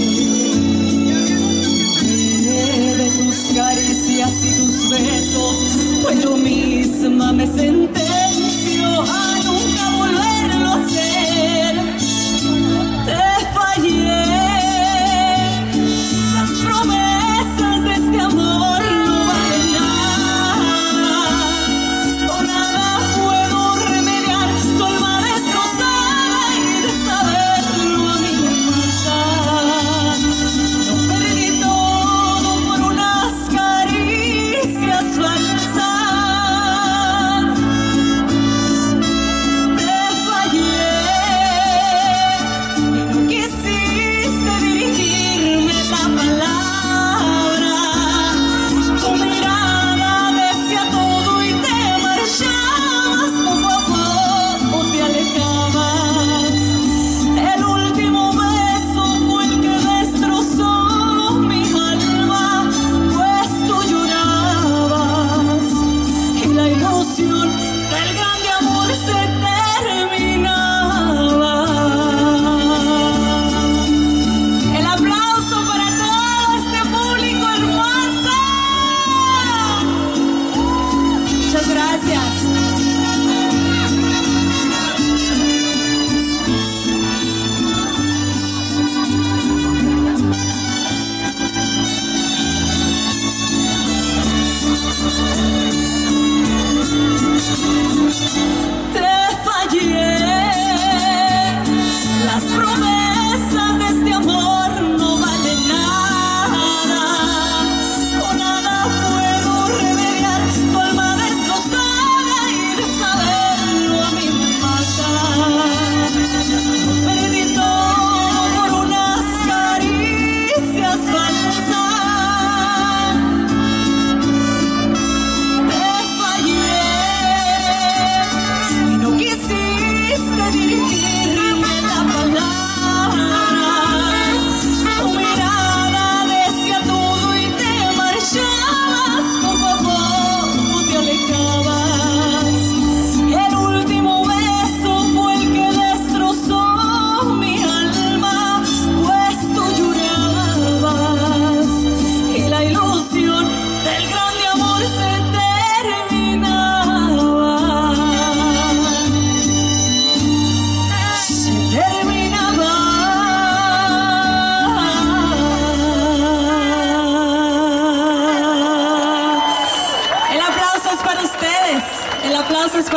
de tus caricias y tus besos, pues yo misma me sentencio a nunca volverlo a hacer. Te fallé, las promesas de este amor no valen nada, con nada puedo remediar tu alma destrozada y de saber.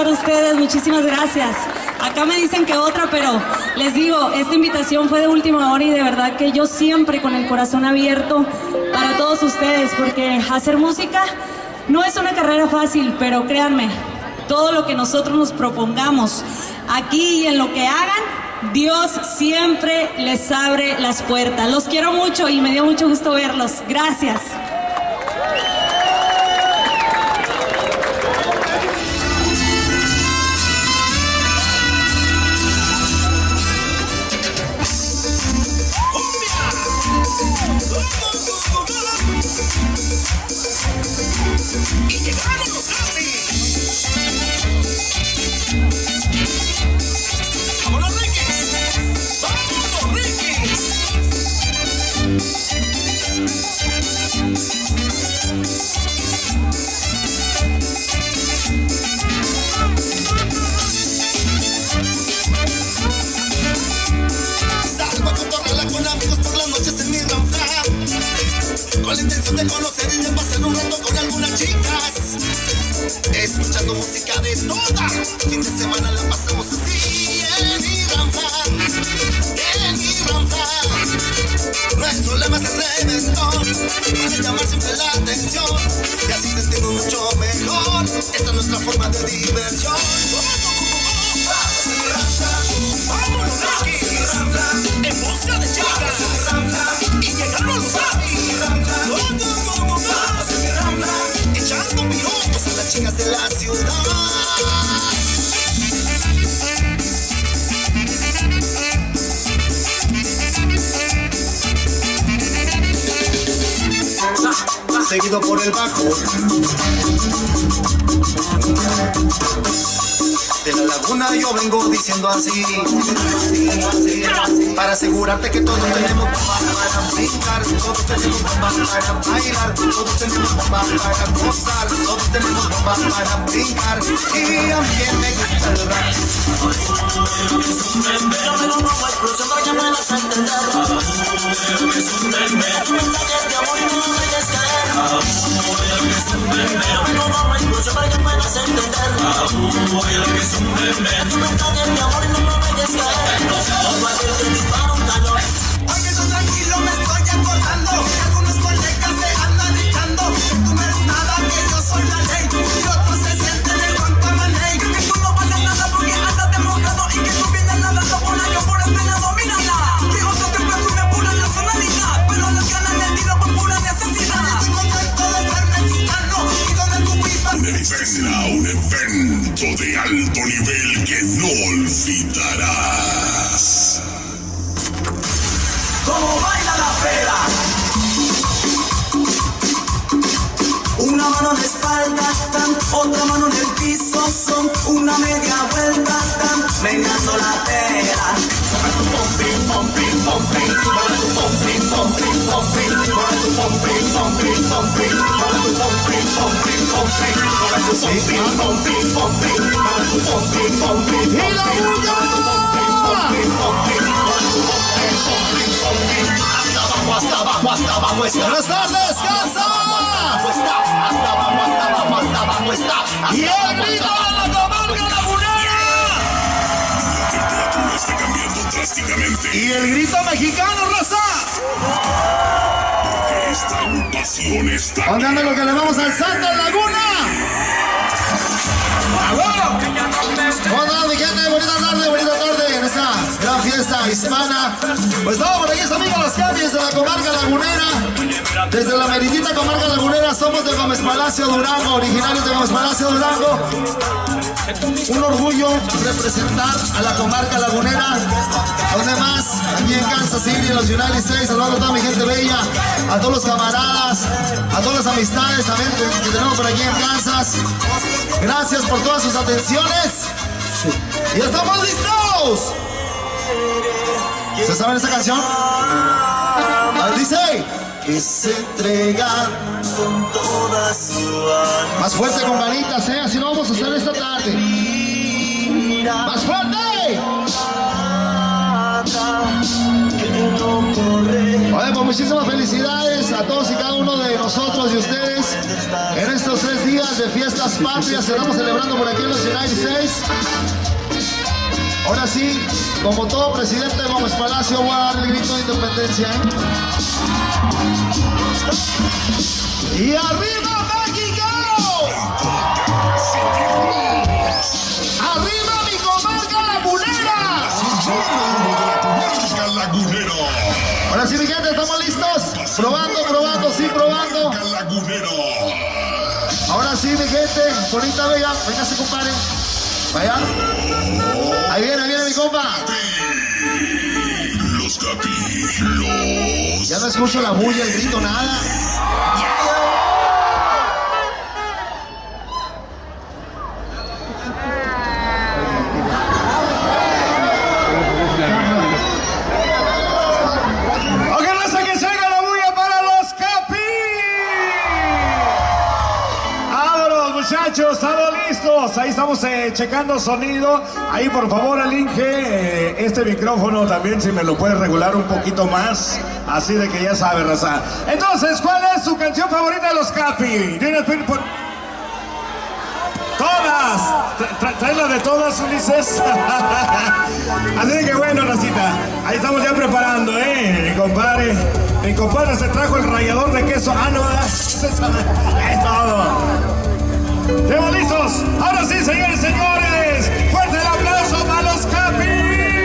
de ustedes, muchísimas gracias. Acá me dicen que otra, pero les digo, esta invitación fue de última hora y de verdad que yo siempre con el corazón abierto para todos ustedes, porque hacer música no es una carrera fácil, pero créanme, todo lo que nosotros nos propongamos aquí y en lo que hagan, Dios siempre les abre las puertas. Los quiero mucho y me dio mucho gusto verlos. Gracias.
Y llegaron los Grammy. ¡Vámonos, Riquis! ¡Vámonos, Riquis! Salgo a cotorrearla con amigos por las noches en mi ranfla, con la intención de conocer y de pasar un rato con algunas chicas, escuchando música de toda. Fin de semana la pasamos así en mi ranfla, en mi ranfla. Nuestro lema es el reventón, para llamar siempre la atención y así sentimos mucho mejor. Esta es nuestra forma de diversión. ¡Vámonos, Ricky! En busca de chicas y llegaron los Grammy. Echando piropos a las chicas de la ciudad. Seguido por el bajo de la laguna, yo vengo diciendo así, para asegurarte que todos tenemos bomba para brincar, todos tenemos bomba para bailar, todos tenemos bomba para gozar, todos tenemos bomba para brincar, y a mí me gusta el rap. Pero me lo pongo exclusión para que me las entender. Es un mensaje de amor y no me dejes caer. Pero me lo pongo exclusión para que me las entender. Es un mensaje de amor y no me dejes caer. Todo aquel que dispara un cañón. Oye, tú tranquilo, me estoy acordando que algunos colegas se andan echando. Tú no eres nada, que yo soy la ley. Y otros se sienten el Juan Camaney. Que tú no vales nada porque andas democrado y que tú vienes nadando por año por el venado. Mírala, digo tú que presume pura nacionalidad, pero los que han metido por pura necesidad. Estoy contento de ser mexicano y donde tú vivas.
Un evento de alto nivel que no olvidarás.
¿Cómo baila la pera? Una mano en la espalda, tan, otra mano en el piso, son una media vuelta, tan, meneando la pera.
¡Y la bulla!
Hasta abajo, hasta abajo, hasta abajo está.
¡Buenas tardes, casa!
Hasta abajo, hasta abajo, hasta abajo está.
¡Y el grito de la comarca lagunera!
La temperatura está cambiando drásticamente.
¡Y el grito mexicano, raza!
Porque esta agrupación está...
¿Dónde anda lo que le vamos al Santa Laguna? Hola, mi gente, bonita tarde, bonita tarde en esta gran fiesta hispana. Pues estamos por aquí, amigos, los cambios de la comarca lagunera. Desde la meritita comarca lagunera somos de Gómez Palacio, Durango, originarios de Gómez Palacio, Durango. Un orgullo representar a la comarca lagunera. Donde más, aquí en Kansas City, en los United States, saludando a toda mi gente bella, a todos los camaradas, a todas las amistades también que, que tenemos por aquí en Kansas. Gracias por todas sus atenciones. ¡Y estamos listos! ¿Se saben esa canción? Ah, dice que se entregan con toda su alma. Más fuerte con manitas, ¿eh? Así lo vamos a hacer esta tarde. ¡Más fuerte! Oye, pues muchísimas felicidades a todos y cada uno de nosotros.
nosotros y ustedes en estos tres días de fiestas patrias. Estamos celebrando por aquí en los United States. Ahora sí, como todo presidente de Gómez Palacio, voy a dar el grito de independencia. ¡Y arriba México! ¡Arriba mi comarca lagunera! Ahora sí, mi gente, ¿estamos listos? Probando, probando, sí, probando. Ahora sí, mi gente, bonita, bella, véngase, compadre. Vaya. Ahí viene, ahí viene mi compa.
Los Capi,
Ya no escucho la bulla, el grito, nada.
Ok, raza, que salga la bulla para los Capi. Vámonos, muchachos, estamos listos. Ahí estamos eh, checando sonido. Ahí, por favor, al Inge, eh, este micrófono también, si me lo puedes regular un poquito más. Así de que ya sabe, raza. Entonces, ¿cuál es su canción favorita de los Capi? Tienes por... ¡Todas! Tra ¿Traes la de todas, Ulises? Así de que bueno, racita. Ahí estamos ya preparando, ¿eh? Mi compadre. Mi compadre se trajo el rallador de queso. Ah, no, ¿verdad? Es todo. ¿Estamos listos? Ahora sí, señores y señores. ¡Fuerte el aplauso para los Capi!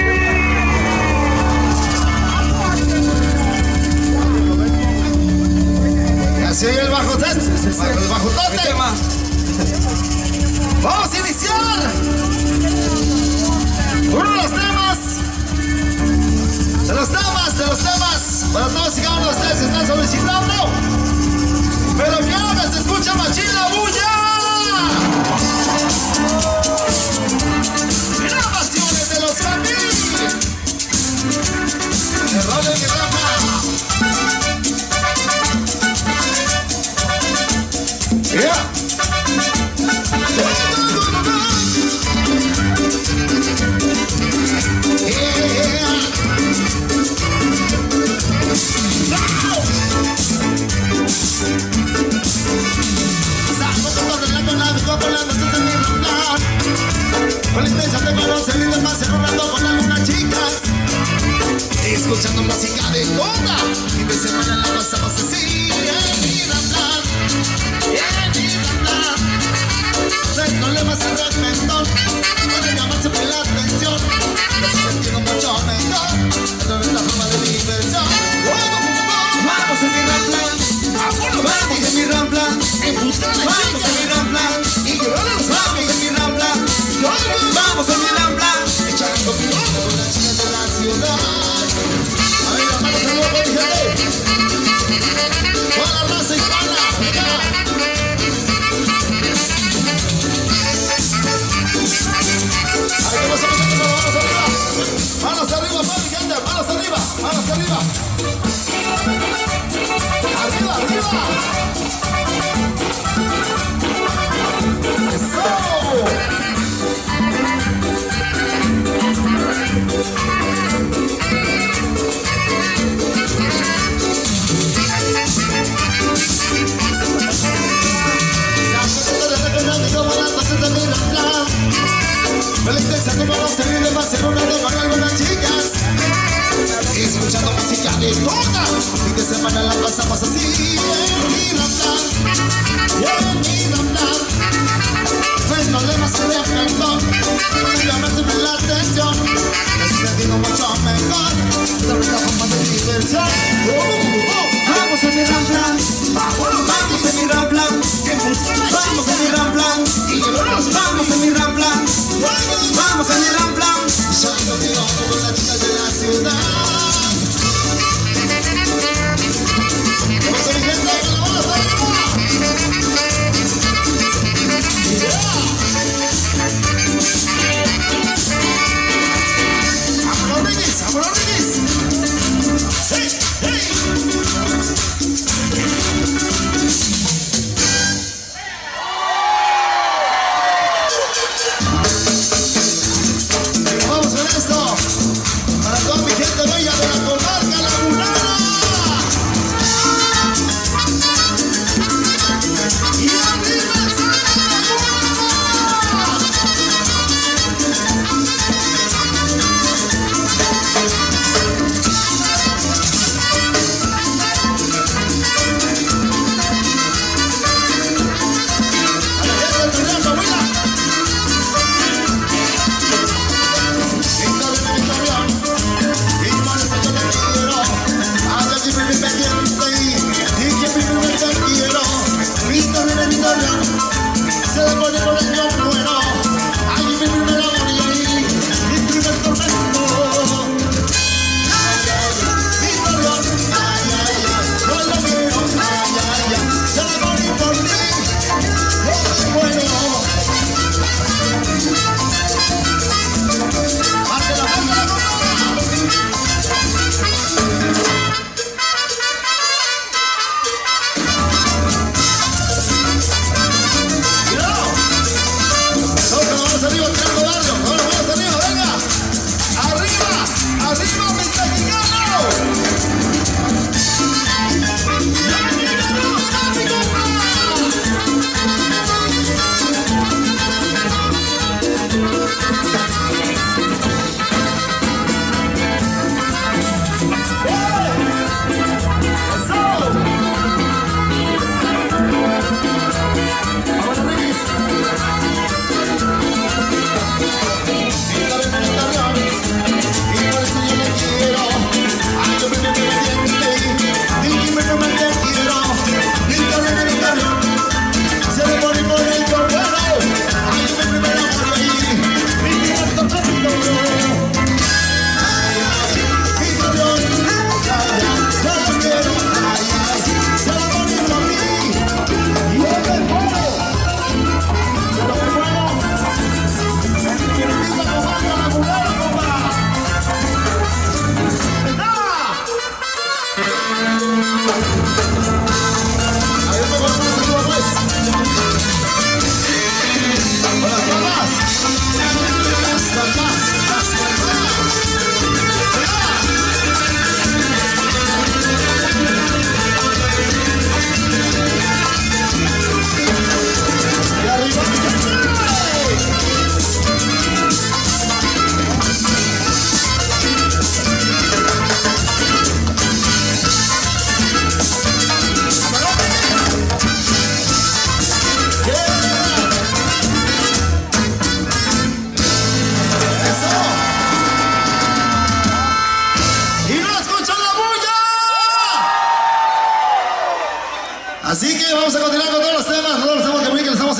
Así el bajo test, el bajo tote. Vamos a iniciar uno de los temas, de los temas, de los temas, para todos y cada uno de ustedes que están solicitando. Pero que ahora se escucha machín la bulla. Grabaciones de los Capi. El rol de mi rafa. Yeah. Escuchando música de toda y de semana la pasamos así en mi ramblán, en mi ramblán. No hay problemas en reventón, puede llamarse por la atención. Me hace sentir mucho mejor, esta es la forma de diversión. Vamos en mi ramblán, vamos en mi ramblán, vamos en mi ramblán, y vamos en mi ramblán, vamos en mi ramblán, echando piloto con las chicas de la ciudad. ¡Hola, raza hispana! Ahí vamos a manos arriba. Manos arriba, papi, gente. Manos arriba. Manos arriba. Arriba, arriba. Eso. Como no se vive más en una de con algunas chicas, escuchando música de toda y de semana la pasamos así en mi ramblán, en mi ramblán. No hay problemas en el perdón, obviamente me la atención. Me he sentido mucho mejor, sobre la forma de diversión. Uh, uh, vamos en mi ramblán, vamos en mi ramblán, vamos en mi ramblán, vamos en mi ramblán. Vamos a mi ramblán, ya no digo con las chicas de la ciudad. Vamos a mi gente, vamos a mi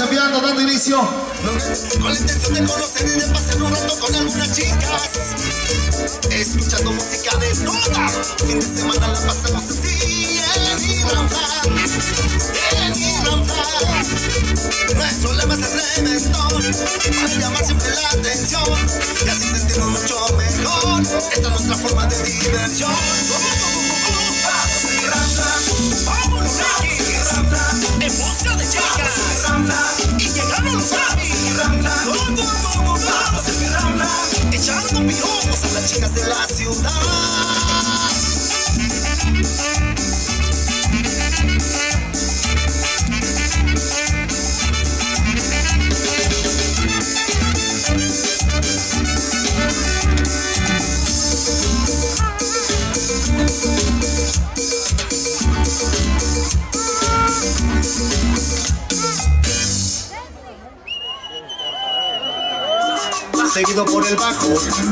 enviando, dando inicio.
Con la intención de conocer y de pasar un rato con algunas chicas, escuchando música de toda. Fin de semana la pasamos así en Irlanda, en Irlanda. Nuestro lema es el reventón, para llamar siempre la atención y así sentirnos mucho mejor. Esta es nuestra forma de diversión. Vamos a Irlanda, vámonos aquí, en busca de chicas, y llegamos los Javis. Vamos a Irlanda, echando piropos a las chicas de la ciudad. Seguido por el bajo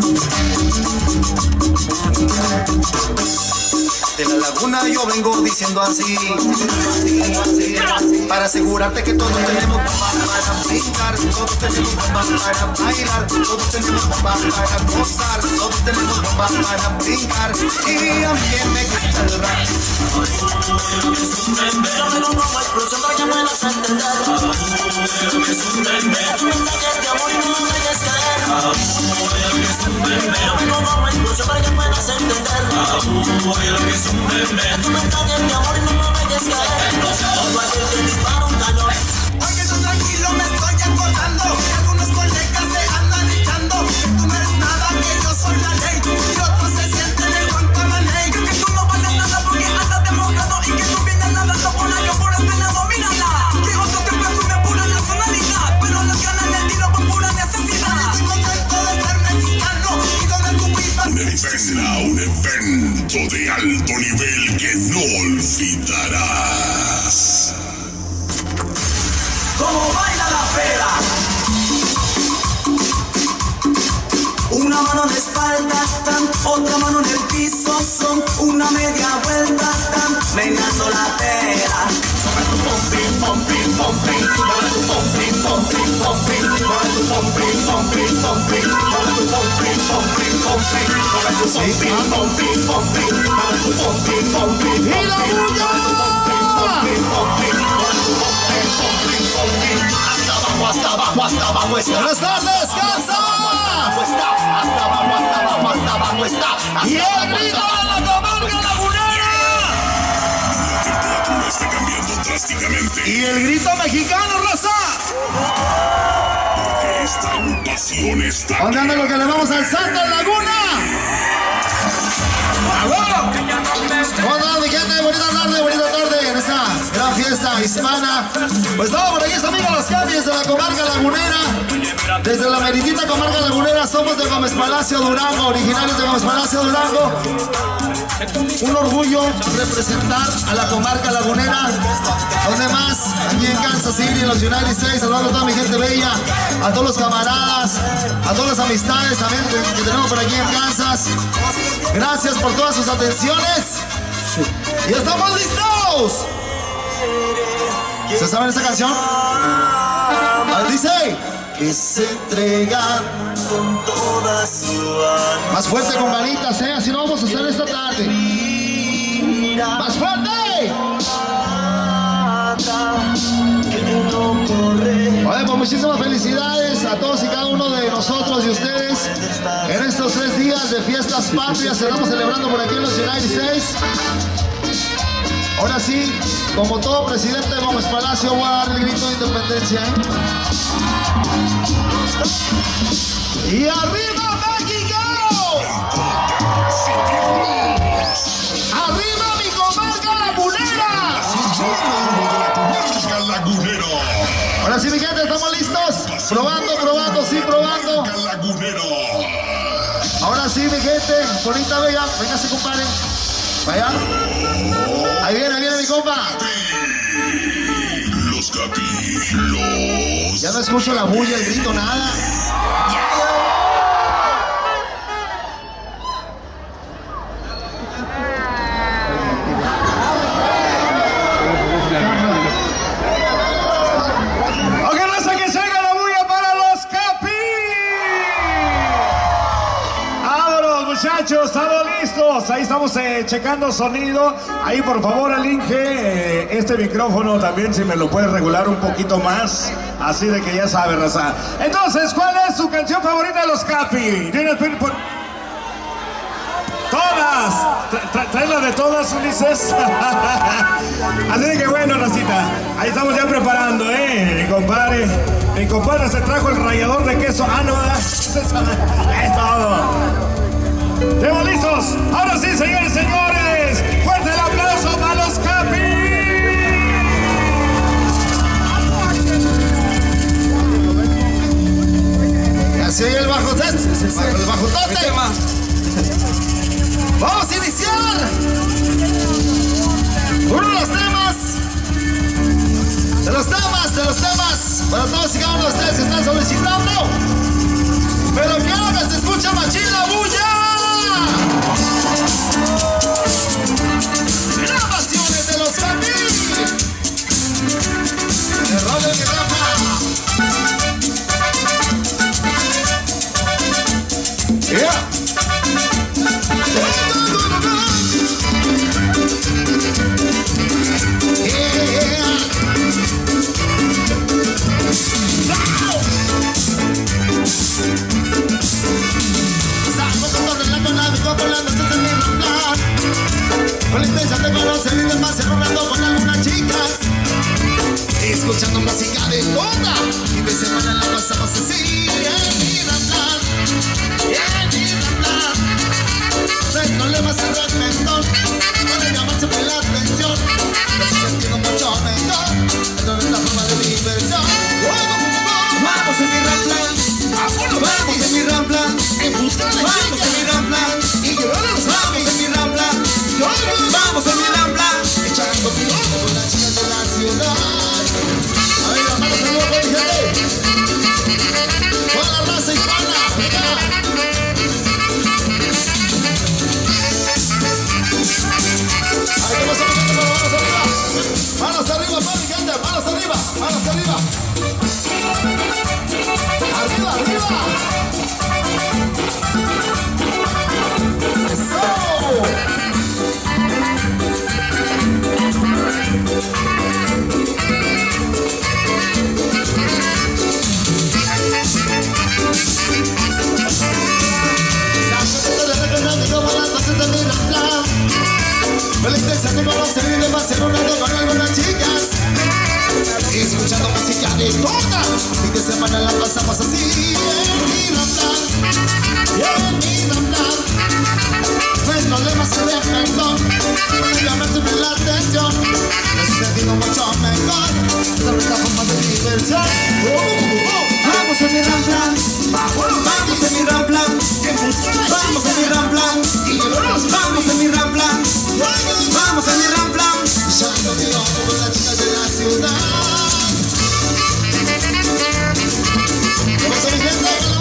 de la laguna, yo vengo diciendo así, para asegurarte que todos tenemos bombas para brincar, todos tenemos bombas para bailar, todos tenemos bombas para gozar, todos tenemos bombas para brincar, y a mí que me gusta el rap. Pero me lo pongo explosión para que puedas entender. Es un mensaje de amor y no me dejes caer. Pero me lo pongo explosión para que puedas entender. Es un mensaje de amor y no me dejes caer. Todo aquel que dispara un cañón. Oye, tú tranquilo, me estoy acordando que algunos colegas se andan echando que tú no eres nada, que yo soy la ley y otros se sienten el Juan Camaney. Que tú no vales nada porque andas demostrado y que tú vienes nadando por la yo por el venado, mírala. Que otros te presumen pura nacionalidad, pero los ganan el tiro por pura necesidad. Estoy contento de ser mexicano y donde tú vivas.
Un evento, un evento de alto nivel que no olvidarás.
Como baila la pera, una mano de espalda, tan, otra mano en el piso, son una media vuelta, tan, menando la pera.
¡Y la bulla!
Hasta abajo, hasta abajo, hasta abajo está.
¡Buenas tardes, casa!
Hasta abajo, hasta abajo, hasta abajo está.
¡Y el grito de la comarca lagunera!
La temperatura está cambiando drásticamente.
¡Y el grito mexicano, raza!
Porque esta agrupación está.
¿Dónde anda lo que le vamos al Santa Laguna? ¡Bravo! Hola, mi gente, bonita tarde, bonita tarde en esta gran fiesta hispana. Pues estamos por aquí, amigos, los Javis de la comarca lagunera. Desde la meritita comarca lagunera somos de Gómez Palacio, Durango, originarios de Gómez Palacio, Durango. Un orgullo representar a la comarca lagunera. Donde más, aquí en Kansas City, en los United States, saludando a toda mi gente bella, a todos los camaradas, a todas las amistades también que tenemos por aquí en Kansas. Gracias por todas sus atenciones. ¡Y estamos listos! ¿Se saben esta canción? ¿Ah, dice?
Que se entregan con toda su alma.
Más fuerte con manitas, ¿eh? Así no vamos a hacer esta tarde. ¡Más fuerte! Oye, pues muchísimas felicidades a todos y cada uno de nosotros y ustedes en estos tres días de fiestas patrias que estamos celebrando por aquí en los United States. Ahora sí, como todo presidente de Gómez Palacio, voy a dar el grito de independencia, ¿eh? ¡Y arriba México! ¡Arriba mi comarca lagunera!
Lagunero.
Ahora sí, mi gente, ¿estamos listos? Probando, probando, sí, probando.
Lagunero.
Ahora sí, mi gente, bonita, bella, véngase, compadre. Vaya. Ahí viene, ahí viene mi compa.
Los Javis, los.
Ya no escucho la bulla, el grito, nada. Ok,
muchachos, estamos listos. Ahí estamos eh, checando sonido. Ahí por favor el Inge, eh, este micrófono también si me lo puedes regular un poquito más. Así de que ya sabe, raza. Entonces, ¿cuál es su canción favorita de los Capi? Todas. Tra tra trae la de todas, Ulises. Así de que bueno, racita. Ahí estamos ya preparando, eh. Mi compadre. Mi compadre se trajo el rallador de queso. Ah, no, ¿verdad? Es todo. ¿Estamos listos? Ahora sí, señores y señores. Fuerte el aplauso para los Capi.
Ya se oye el bajo test. El bajo tote. Vamos a iniciar. Uno de los temas. De los temas, de los temas. Para todos y cada uno de ustedes que están solicitando. Pero que ahora se escucha machín la bulla. Grabaciones de los Capi. El rol de mi rafa. Yeah. Con la intención de conocer y demás enrolando con algunas chicas, escuchando música de toda y de semana la pasamos así en mi ramblán, en mi ramblán. No le vas a cerrar el mentón, no le llamas siempre la atención. Me estoy sintiendo mucho mejor, esto es la forma de diversión. Vamos en mi ramblán, vamos en mi ramblán, en busca de vamos en mi ramblán, y llevarlos vamos en mi ramblán. Vamos a mi Rambla, echando piloto con las chicas de la ciudad. A ver, las manos arriba, por mi gente. Con la raza hispana, venga. Ahí vamos a mi gente, manos arriba. Manos arriba, por mi gente, manos arriba, manos arriba. Arriba, arriba. Eso. La intensa de conocer y de pasear un rato con algunas chicas, escuchando música de toda y de semana la pasamos así en mi ramblán, en mi ramblán. No hay problema si de perdón, no llaman siempre la atención. Me he sentido mucho mejor, sobre esta forma de diversión. Oh, oh, oh. Vamos en mi ramblán, vamos en mi ramblán, vamos en mi ramblán, vamos en mi ramblán, vamos en mi ramblán, echando piloto con las chicas de la ciudad. Vamos a mi gente.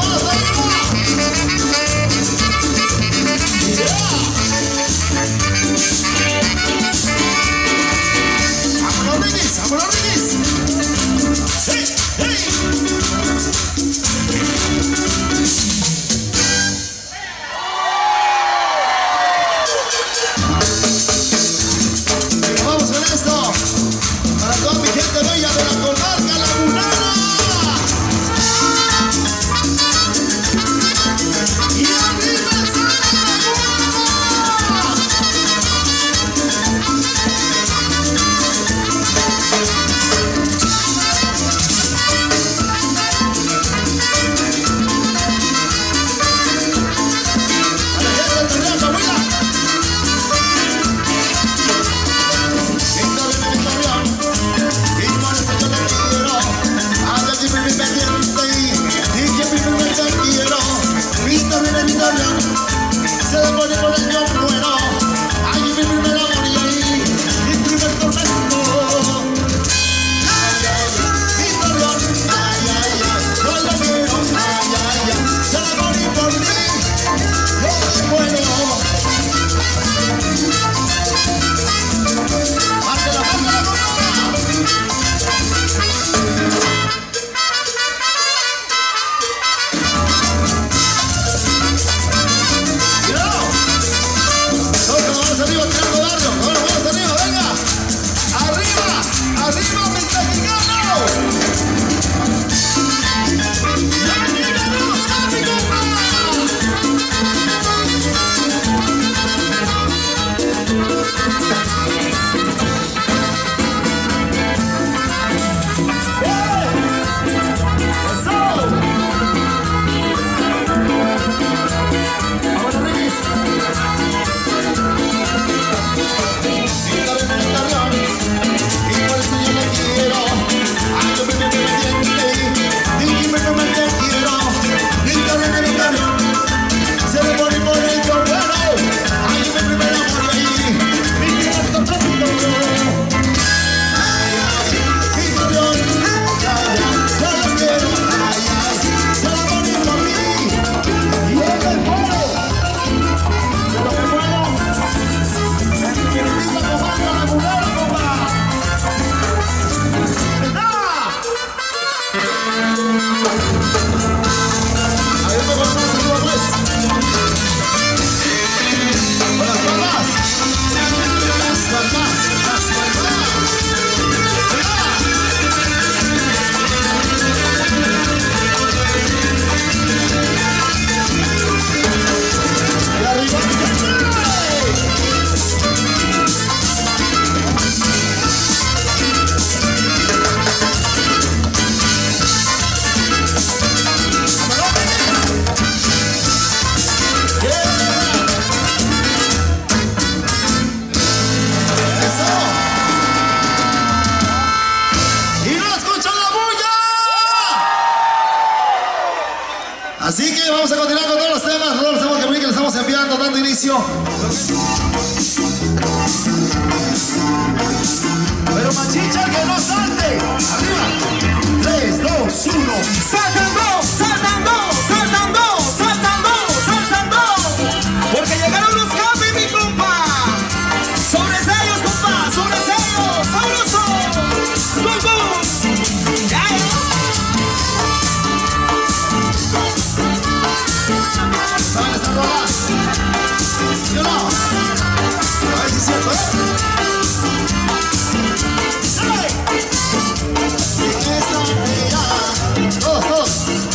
Vamos a continuar con todos los temas, todos los temas que le estamos enviando, dando inicio. Pero machicha que no salte. Arriba. tres, dos, uno.
Saltando, saltando, saltando, saltando, saltando. Porque llegaron los Capi, mi compa. Sobre ellos, compa, sobre ellos, sabroso. Bum, bum. Ya, ya.
¿Saben esta rola? ¿Sí o no? A ver si es cierto, ¿eh? Todos, todos.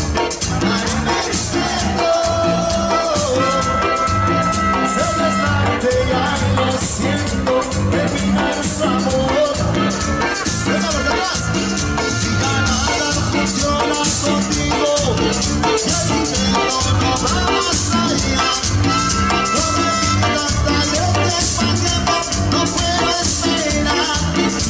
Se desmante ya lo siento, terminar su amor. Venga, por detrás. Si nada funciona contigo, y el intento no va más allá. No me pidas talleres para tiempo, no puedo esperar.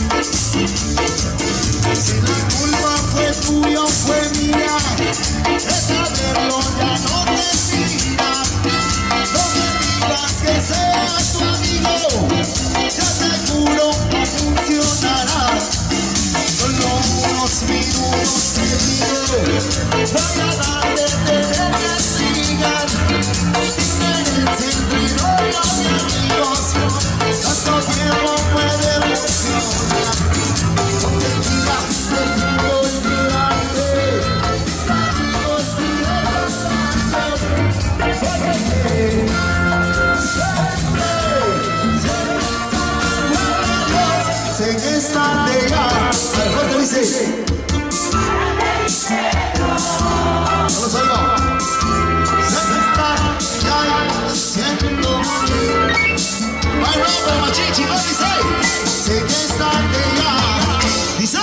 Si la culpa fue tuya o fue mía, de saberlo ya no te mira. No me digas que sea tu amigo, ya te juro que funcionará. Solo unos minutos te digo, voy a darte de investigar. Entre novios y amigos, tanto tiempo puede funcionar. No te digas que puedo olvidarte, amigos y sé que es tarde ya. A ver, fuerte dice. No los oigo. Sé que es tarde ya, siento. Ay, no, pero machichi, no dice. Sé que es tarde ya. Dice.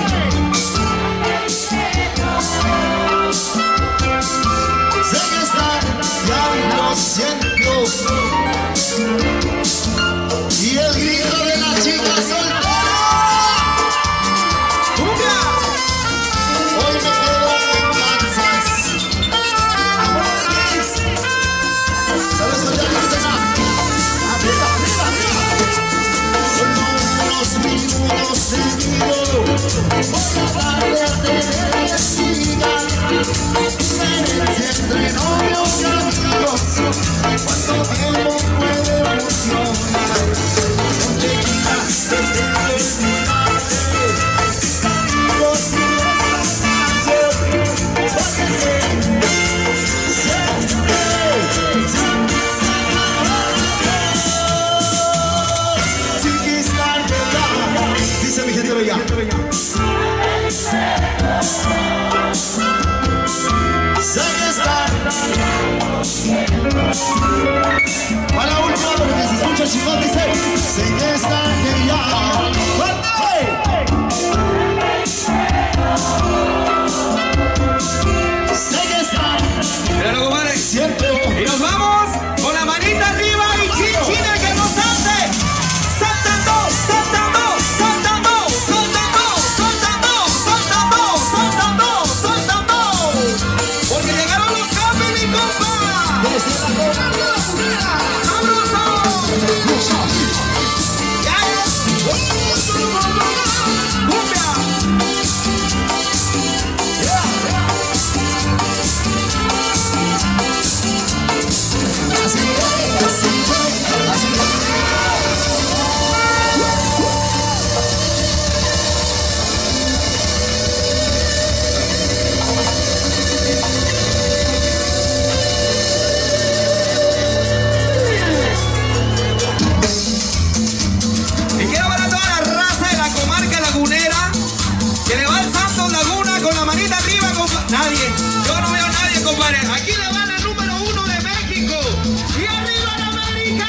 Sé que es tarde ya, lo siento. Y el grito de la chica soltera. ¡Cumbia! Hoy me quedo en Kansas. ¿Sabes bailar, Cristina? Arriba, arriba, arriba. Solo unos minutos seguido. Voy a darle a tener que sigan. Merencia entre novios y amigos. ¿Cuánto tiempo puede funcionar? No te quitas de terminarte. Amigos y descansos. Porque sé, siempre, siempre será. Si quieres tarde ya. Dice mi gente bella. Sé que está. Para la última, porque se escucha chingón, dice. Sé que está que ya. ¡Fuerte! Sé que está.
Míralo, compadre.
Siempre.
Y nos vamos con la manita arriba y chinchín el que nos salte. Saltando, saltando, saltando, saltando, saltando, saltando, saltando, saltando. Porque llegaron los Capi, mi compa.
Desde la cola de la mujer.
¡Sabroso! ¡Ya es! ¡Cumbia!
Así es, así es, así es.
Y quiero ver a toda la raza de la comarca lagunera que le va al Santos Laguna con la manita arriba, compa. Nadie, yo no veo a nadie, compadre. Aquí le va la número uno de México. ¡Y arriba la América!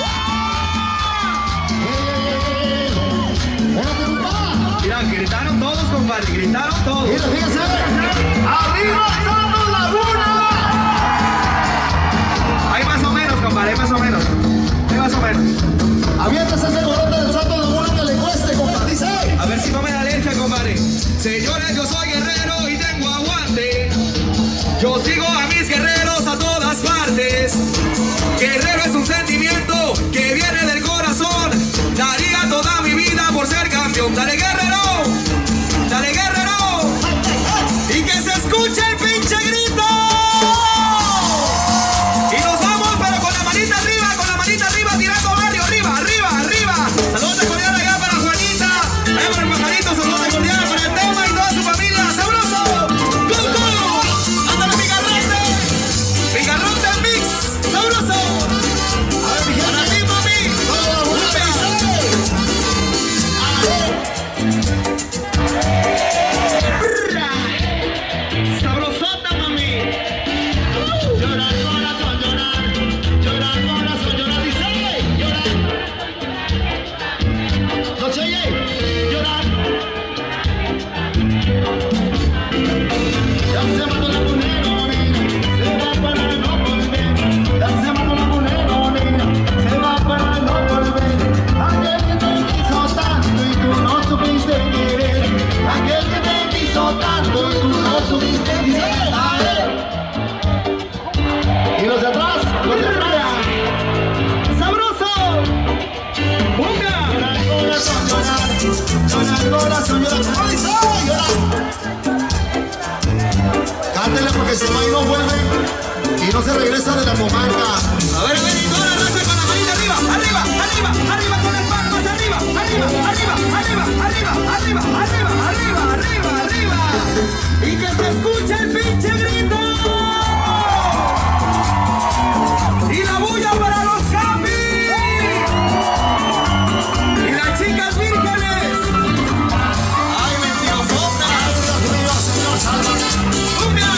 Mira, gritaron todos, compadre, gritaron todos.
Mira, fíjense. ¡Arriba Santos Laguna!
Ahí más o menos, compadre, ahí más o menos. Ahí más o menos.
Avientas ese corote del Santos Laguna que le cueste, compa, dice.
A ver si no me da leche, compadre. Señores, yo soy guerrero y tengo aguante. Yo sigo a mis guerreros
sabroso. A ver, mi gente. Para ti, mami. Todo lo bueno.
Sabrosota, mami. Llorar, corazón, llorar. Llorar, corazón, llorar. Dice, llorar. Noche, llorar. Ya se mató la mujer, se va para no volver. Ya se mató la mujer, se va para no volver. Aquel que te quiso tanto y tú no supiste querer. Aquel que te quiso tanto y tú no supiste querer. A ver. Y los de atrás, los de atrás. ¡Sabroso! ¡Bunga! Llorar, corazón, llorar. Llorar, corazón, llorar. ¿Cómo dice? Llorar.
Cántele porque se va y no vuelve y no se regresa de la comarca.
A ver, ven y toda la raza con la manita arriba, arriba, arriba, arriba con las palmas, arriba, arriba, arriba, arriba, arriba, arriba, arriba, arriba, arriba, arriba. Y que se escuche el pinche grito. Y la bulla para los happy. Y las chicas vírgenes. Ay, mentirosotas. ¡Cumbia!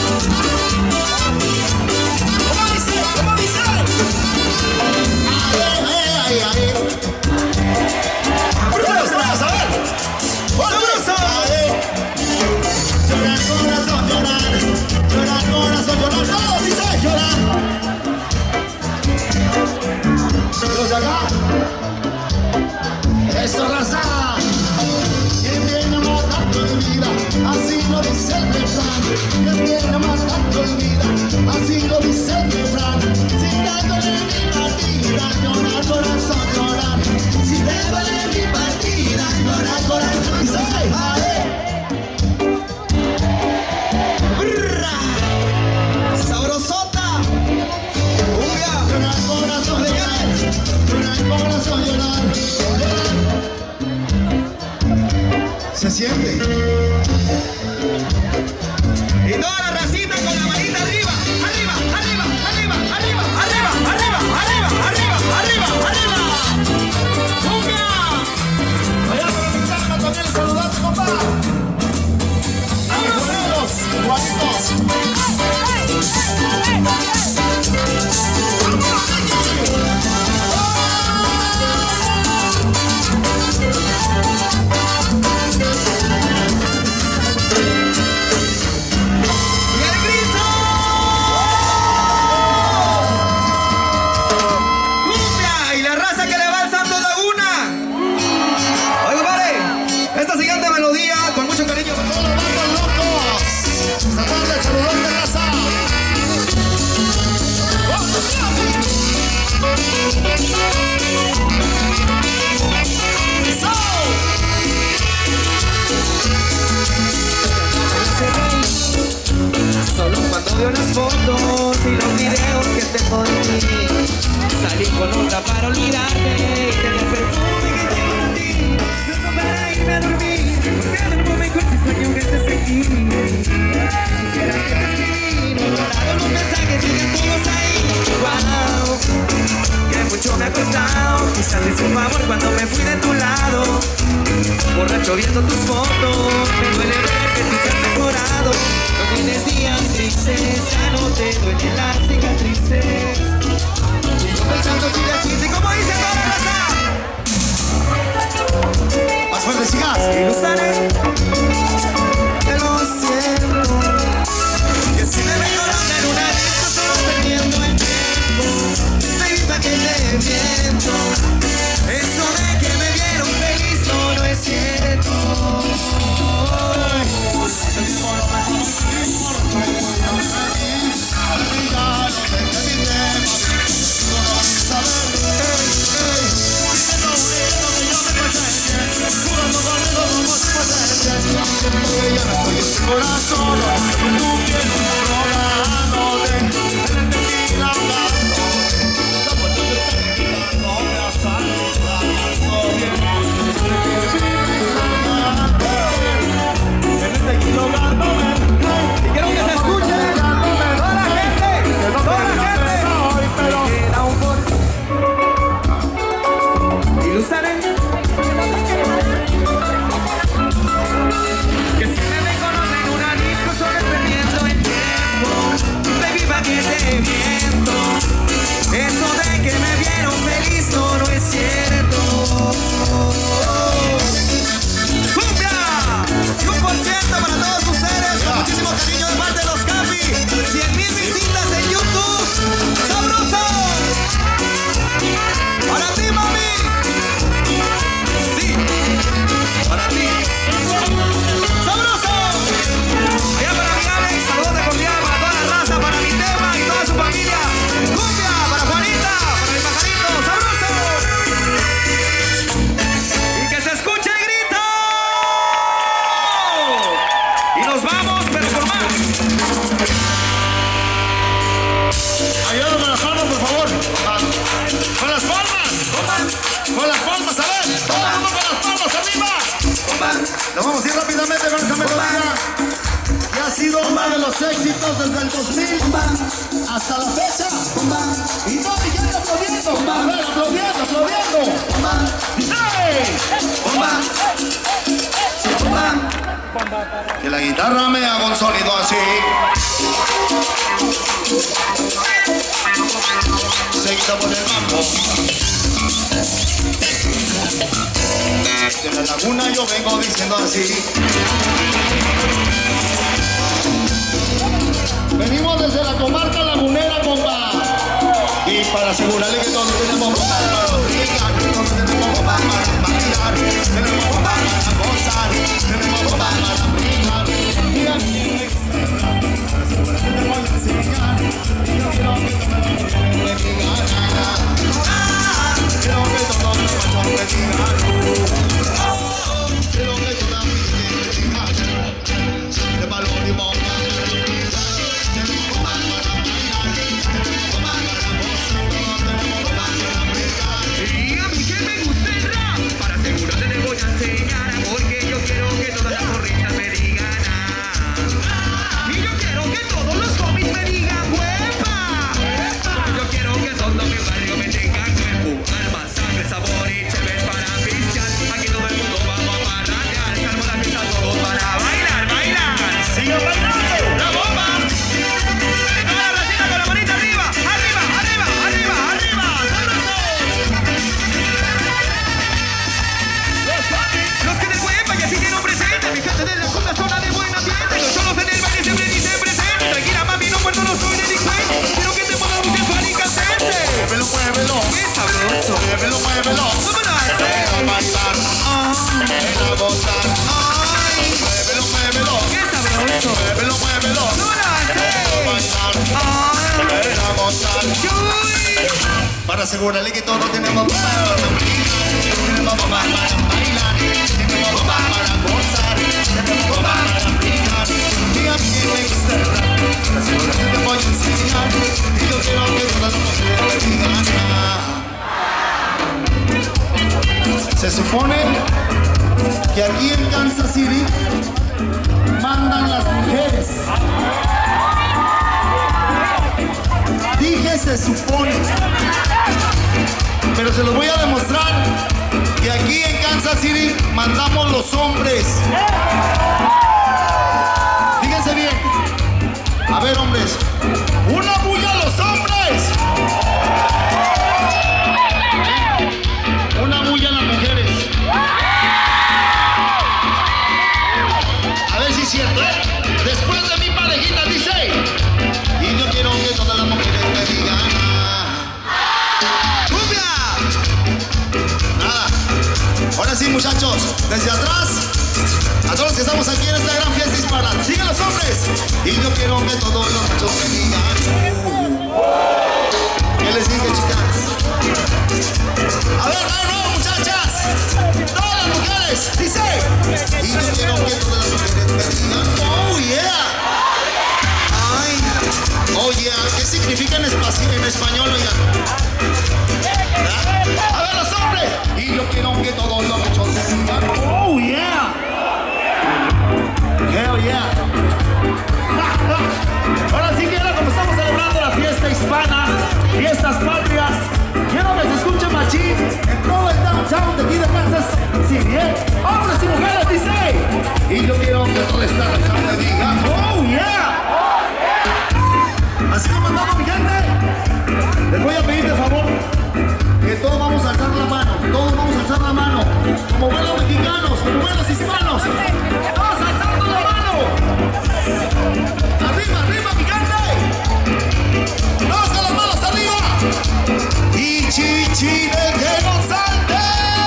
¿Cómo dice? ¿Cómo dice? Ay, ay, ay, ay. ¡Sabroso! A ver. ¡Sabroso! Llorar, corazón, llorar. Llorar, corazón, llorar. ¡Todo dice! Llorar. Los de acá. Eso, raza. Quien viene matando en vida, así lo dice el refrán. Quien viene matando en vida, así lo dice el refrán. Si te duele mi partida, llorar, corazón, llorar. Si te duele mi partida, llorar, corazón, dice, ¡ay! ¡Sabrosota! Llorar, corazón, llorar. Llorar, corazón, llorar. Se siente.
Y toda la racita con la manita arriba, arriba, arriba, arriba, arriba, arriba, arriba, arriba, arriba, arriba, arriba. ¡Cumbia!
Allá para mi casa también saludando, compa. Igualitos, igualitos.
Solo cuando veo las fotos y los videos que te poní, salí con otra para olvidarte y tener perfume que tengo a ti. No para irme a dormir, porque de nuevo me encuentro extraño que estés aquí. Quisiera que te escribí, no he guardado los mensajes y ya todos ahí. Wow, que mucho me ha costado, quizás te hice un favor cuando me fui de tu lado. Borracho viendo tus fotos, me duele ver que tú te has mejorado. No tienes días tristes, ya no te duelen las cicatrices. Sigo pensando si decirte como dice toda la raza.
Más fuerte, sigas.
Y lo usaré, te lo siento. Que si me recordan en una de estas solo perdiendo el tiempo. Baby, pa' que te miento. Eso de que me vieron feliz no, no es cierto.
Corazón, tú tienes un programa de tequila blanco.
Y quiero que se escuche toda la gente, toda la gente.
miento. Eso de que me vieron feliz no, no es cierto. ¡Cumbia! Y un por ciento para todos ustedes, con muchísimo cariño de parte de los Capi. cien mil visitas en YouTube. ¡Sabroso! ¡Para ti, mami! ¡Sí! ¡Para ti! ¡Sabroso! Allá para mi Alex, saludos de cordial para toda la raza, para mi tema y toda su familia. ¡Cumbia! Para Juanita, para mi pajarito. ¡Sabroso! Y que se escuche el grito. Y nos vamos, pero por más.
Ayúdame con las palmas, por favor. Con las palmas. Con las palmas, a ver. Todo el mundo con las palmas arriba. Nos vamos a ir rápidamente con esta melodía. Que ha sido uno de los éxitos desde el dos mil hasta la fecha. Y no mi gente aplaudiendo. A ver, aplaudiendo, aplaudiendo. Que la guitarra me haga un sonido así. Seguida por el mambo. De la laguna yo vengo diciendo así. Venimos desde la comarca lagunera, compa. Y para asegurarle que todos tenemos bomba para brincar, todos tenemos bomba para bailar, tenemos bomba para gozar, tenemos bomba para brincar. Y aquí te voy a enseñar. Y yo quiero que todos me digan nada. Quiero que todos los machos me digan. Quiero que todas mis gente me digan. De balón y bomba.
Y a mí que me gusta el rap, para seguro te le voy a enseñar, porque yo quiero que todas las zorritas me digan ah. Y yo quiero que todos los homies me digan huepa. Yo quiero que todo mi barrio me tenga cuerpo, alma, sangre, sabor y chévere para pichar. Aquí todo el mundo vamos a parrandear, salvo la fiesta todos para bailar, bailar. ¡Sigan bailando! ¡La bomba! ¡Toda la racita con la manita arriba! ¡Arriba, arriba, arriba, arriba! Los que del huepa ya sí tienen presente, mi gente de la segunda zona de buen ambiente. Los solos en el baile siempre dicen presente. Tranquila mami, no muerto, no soy delincuente. Quiero que te pongas un sensual y candente.
Muévelo, muévelo.
¡Qué sabroso!
Muévelo, muévelo.
¿Cómo lo haces?
Ven a bailar, ven a gozar.
¡Ay!
Muévelo, muévelo.
¡Qué sabroso!
Muévelo, muévelo.
¿Cómo lo haces?
Bailar,
¡Ay!
ven a gozar.
¡Chuy!
Para asegurarle que todos tenemos bomba para bailar, tenemos bomba para bailar, tenemos bomba para gozar, tenemos bomba para brincar. Y a mí me gusta el rap, para asegurarle que te voy a enseñar. Y yo quiero que todas las mujeres me digan ah. Se supone que aquí en Kansas City mandan las mujeres. Dije se supone, pero se los voy a demostrar que aquí en Kansas City mandamos los hombres. Fíjense bien. A ver, hombres, una bulla a los hombres, una bulla a las mujeres. A ver si es cierto, ¿eh? Después de mi parejita dice, y yo quiero que todas las mujeres me digan ¡cumbia! Nada. Ahora sí, muchachos, desde atrás, a todos los que estamos aquí en esta gran fiesta hispana, sigan los hombres. Y yo quiero que todos los machos me digan ¿qué les dije, chicas? A ver, no, no, muchachas. Todas las mujeres, dice. Y yo quiero que todas las mujeres me digan ¡oh, yeah! ¡Ay! Oh, yeah. ¿Qué significa en, en español, oigan? A ver, los hombres. Y yo quiero que todos los machos me digan ¡oh, yeah! Hell yeah. Ahora sí que ahora como estamos celebrando la fiesta hispana, fiestas patrias, quiero que se escuche machín en todo el downtown de aquí de Kansas City, ¿eh? Hombres y mujeres, dice. Y yo quiero que toda esta raza me diga oh yeah.
Así que mandamos, mi gente. Les voy a pedir de favor que todos vamos a alzar la mano. Todos vamos a alzar la mano. Como buenos mexicanos, como buenos hispanos. ¡Vamos alzando la mano! ¡Arriba, arriba, mi gente! ¡Vamos con las manos arriba! Y chichi de que no salte.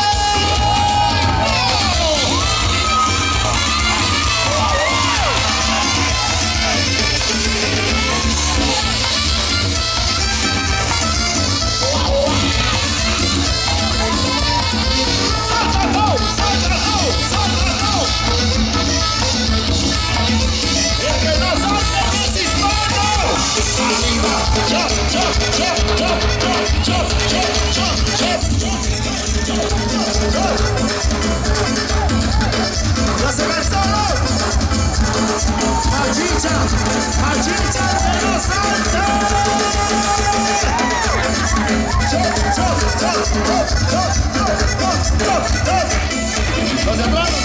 ¡Ya se cansaron! ¡Machicha! ¡Machicha que no salte! ¡Los de atrás, los de atrás!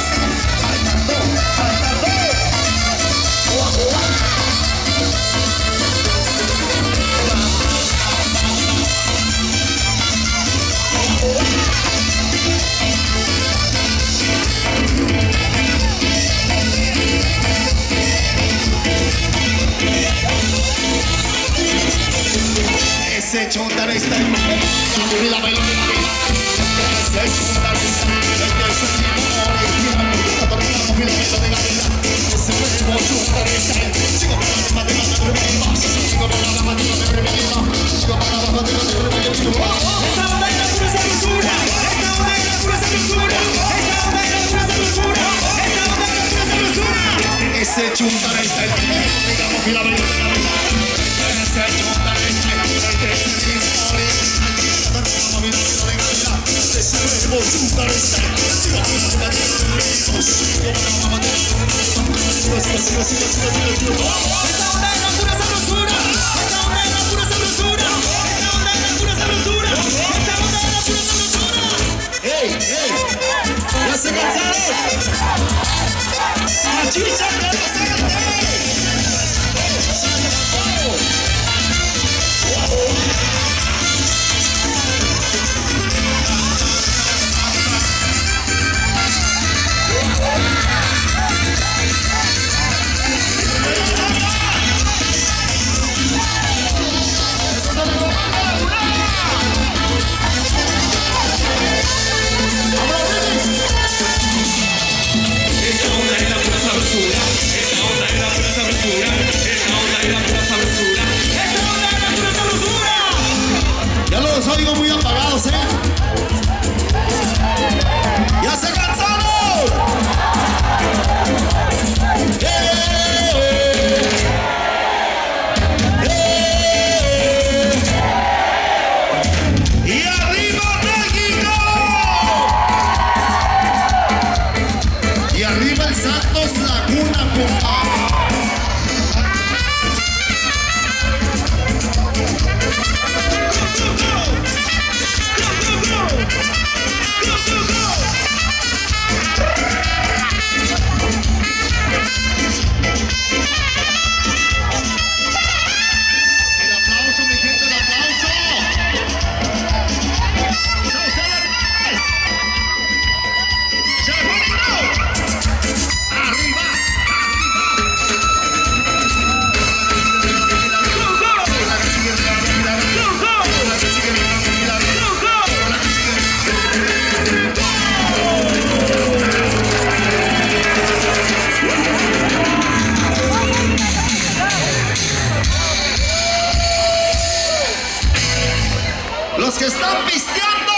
Ese chontar está en mi vida, la baila, la vida. Ese chontar está en mi vida, ese chontar está en mi vida. Ese chontar está en mi vida, chico para la madre, chico para la madre, chico para la madre, chico para la madre. Esta onda es la pura sabrosura, esta onda es la pura sabrosura, esta onda es la pura sabrosura, esta onda es la pura sabrosura. Ese chontar está en mi vida, la baila, la vida. Ese chontar está en mi vida. ¡Ey, ey! ¡Ya se cansaron! ¡Machicha, que no se ya los oigo muy apagados, ¿eh? ¡Ya se cansaron! ¡Eh! ¡Eh! ¡Y arriba México! ¡Y arriba el Santos Laguna, compa! Los que están pisteando,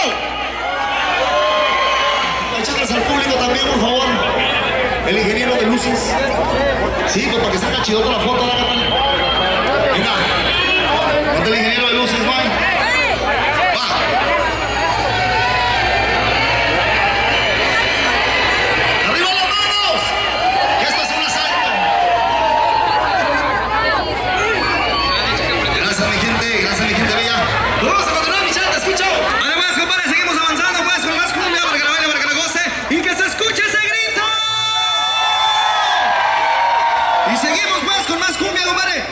echarles al público también, por favor. El ingeniero de luces. Sí, pues para que saca chido la foto, ¿verdad, carnal? Venga, ponte el ingeniero de luces, va. Va. ¡Arriba las manos! Que esto es un asalto. Gracias, mi gente, gracias, mi gente bella. Vamos a continuar, mi chat, escucho.
Además, compadre, seguimos avanzando pues con más cumbia para que la baile, para que la goce y que se escuche ese grito. Y seguimos pues con más cumbia, compadre.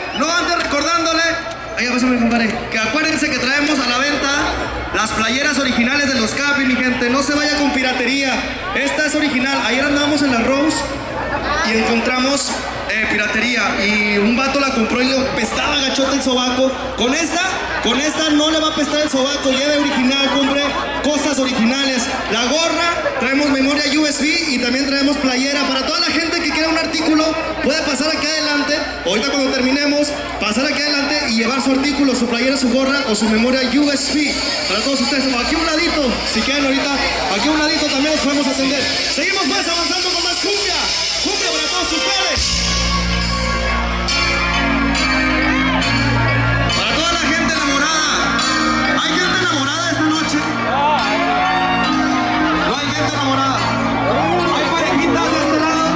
allá, pásame, compadre. Que acuérdense que traemos a la venta las playeras originales de los Capi, mi gente. No se vaya con piratería. Esta es original. Ayer andábamos en la Rose y encontramos eh, piratería. Y un vato la compró y le pestaba gachote el sobaco. Con esta, con esta no le va a pestar el sobaco. Lleve original, compre cosas originales. La gorra, traemos memoria U S B y también traemos playera. Para toda la gente que quiera un artículo, puede pasar aquí adelante. Ahorita cuando terminemos, pasar aquí adelante y llevar su artículo, su playera, su gorra o su memoria U S B. Para todos ustedes, aquí a un ladito, si quieren ahorita, aquí a un ladito también los podemos atender. Seguimos pues avanzando con más cumbia. Cumbia para todos ustedes. Para toda la gente enamorada. ¿Hay gente enamorada esta noche? No hay gente enamorada. ¿Hay parejitas de este lado?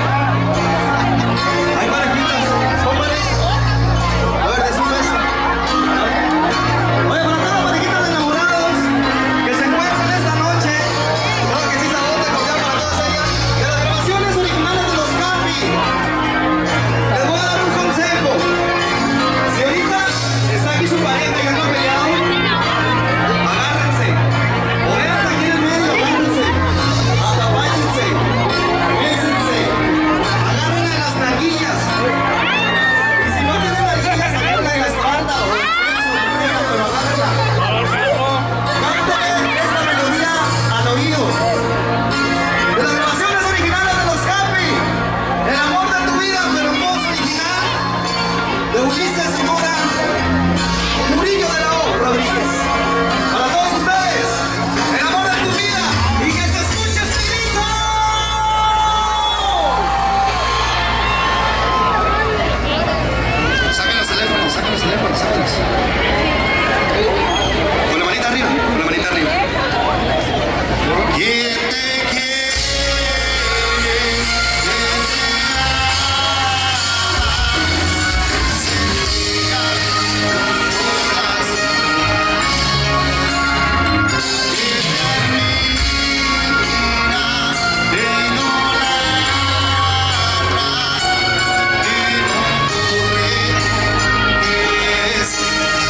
¿Hay parejitas? ¿Son parejas? A ver, decime eso. Oye, para todas las parejitas de enamorados que se encuentran esta noche, claro que sí, saludos cordial para todas ellas, de las grabaciones originales de los Capi. Les voy a dar un consejo. Si ahorita está aquí su pareja y anda peleado, agárrense. O véanse aquí en el medio, agárrense. Atabáyense. Bésense. Agárrenla de las nalguillas. Y si no tienen nalguillas, agárrenla de la espalda o del pecho, del pecho, pero agárrenla. Cántale esta melodía al oído. De las grabaciones originales de los Capi. El amor de tu vida, pero en voz original de Ulises Mora, Murillo de la O Rodríguez. Para todos ustedes, el amor de tu vida y que se escuche este grito. Saquen los teléfonos, saquen los teléfonos, sáquenlos. Con la manita arriba, con la manita arriba. ¿Quién te quiere?
Es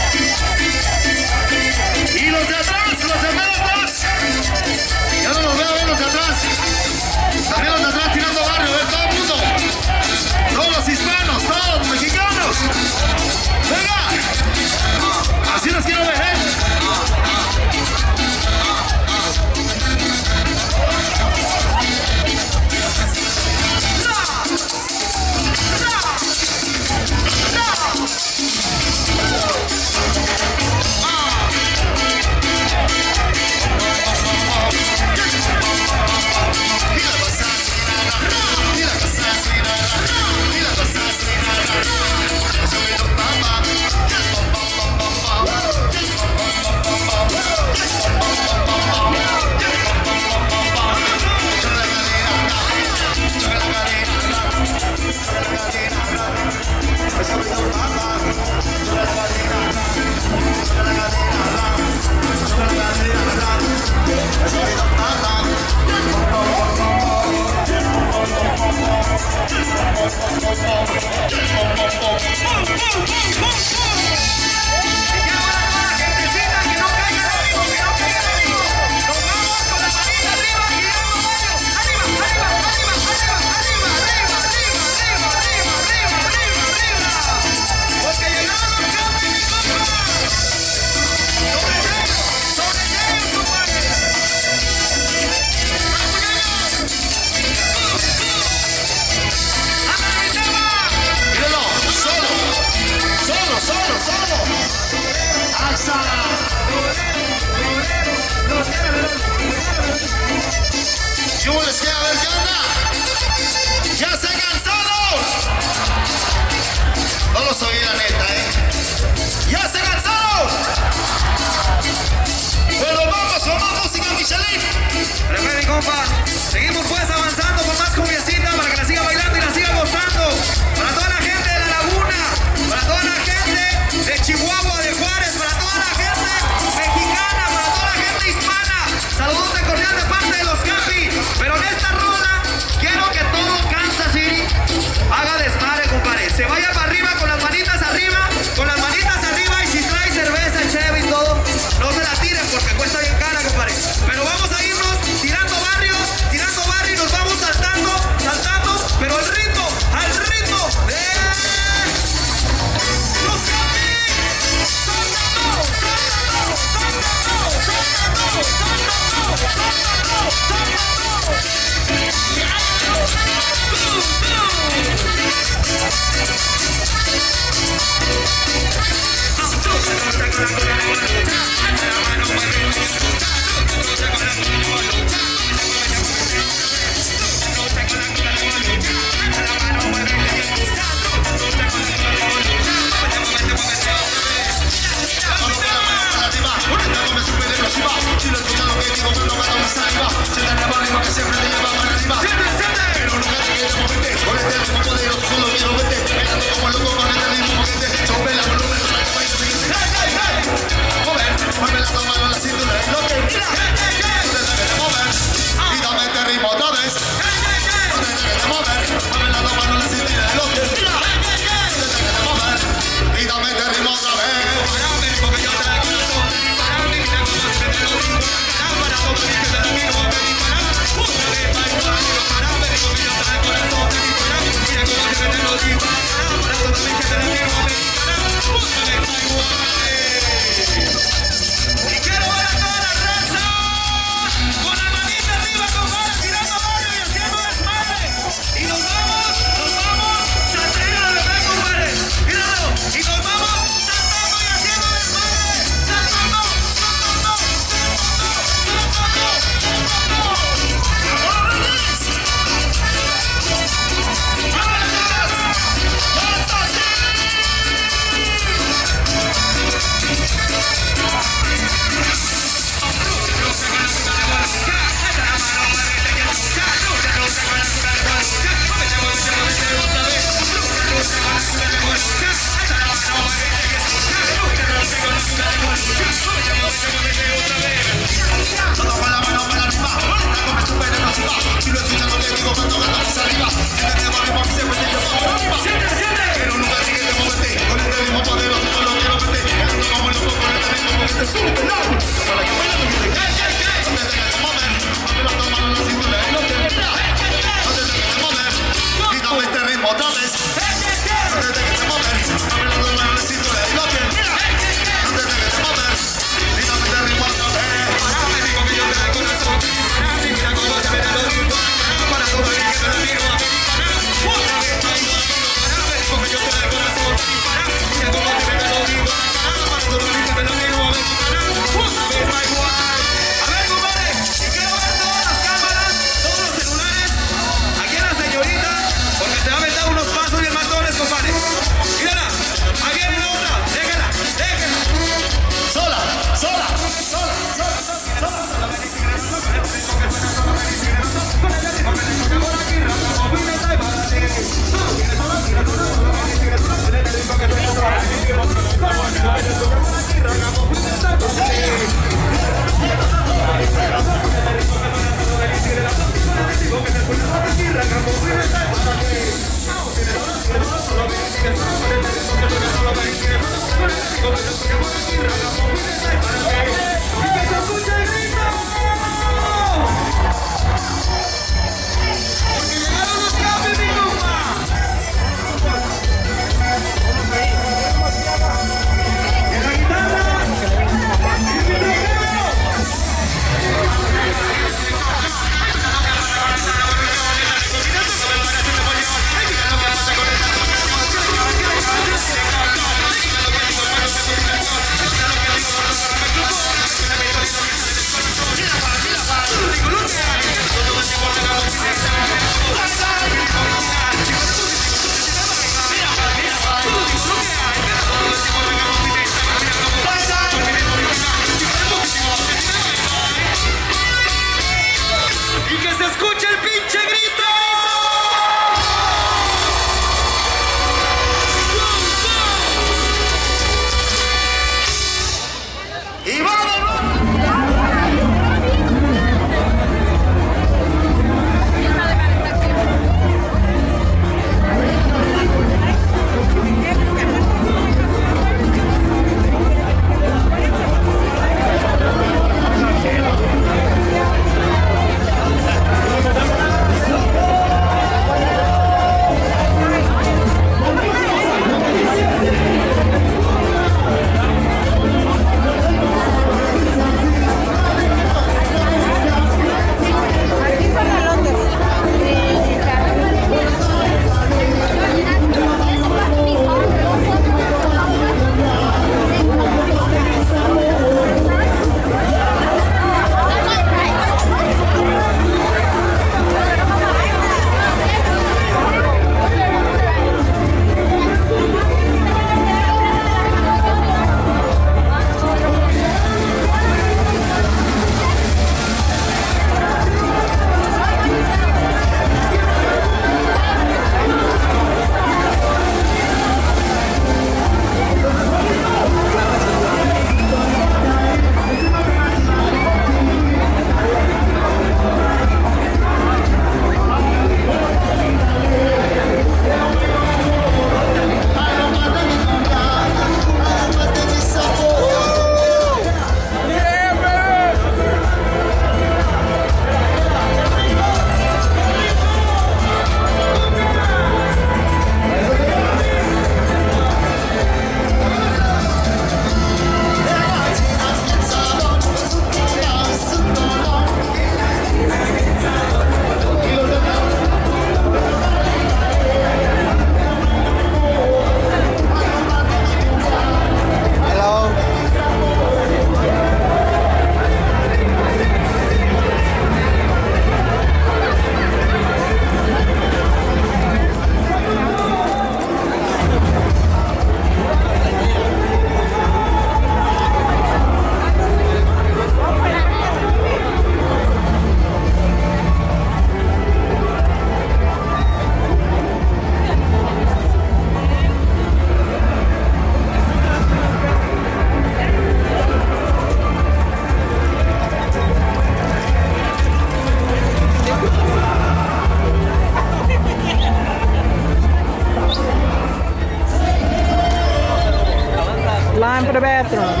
Roberto.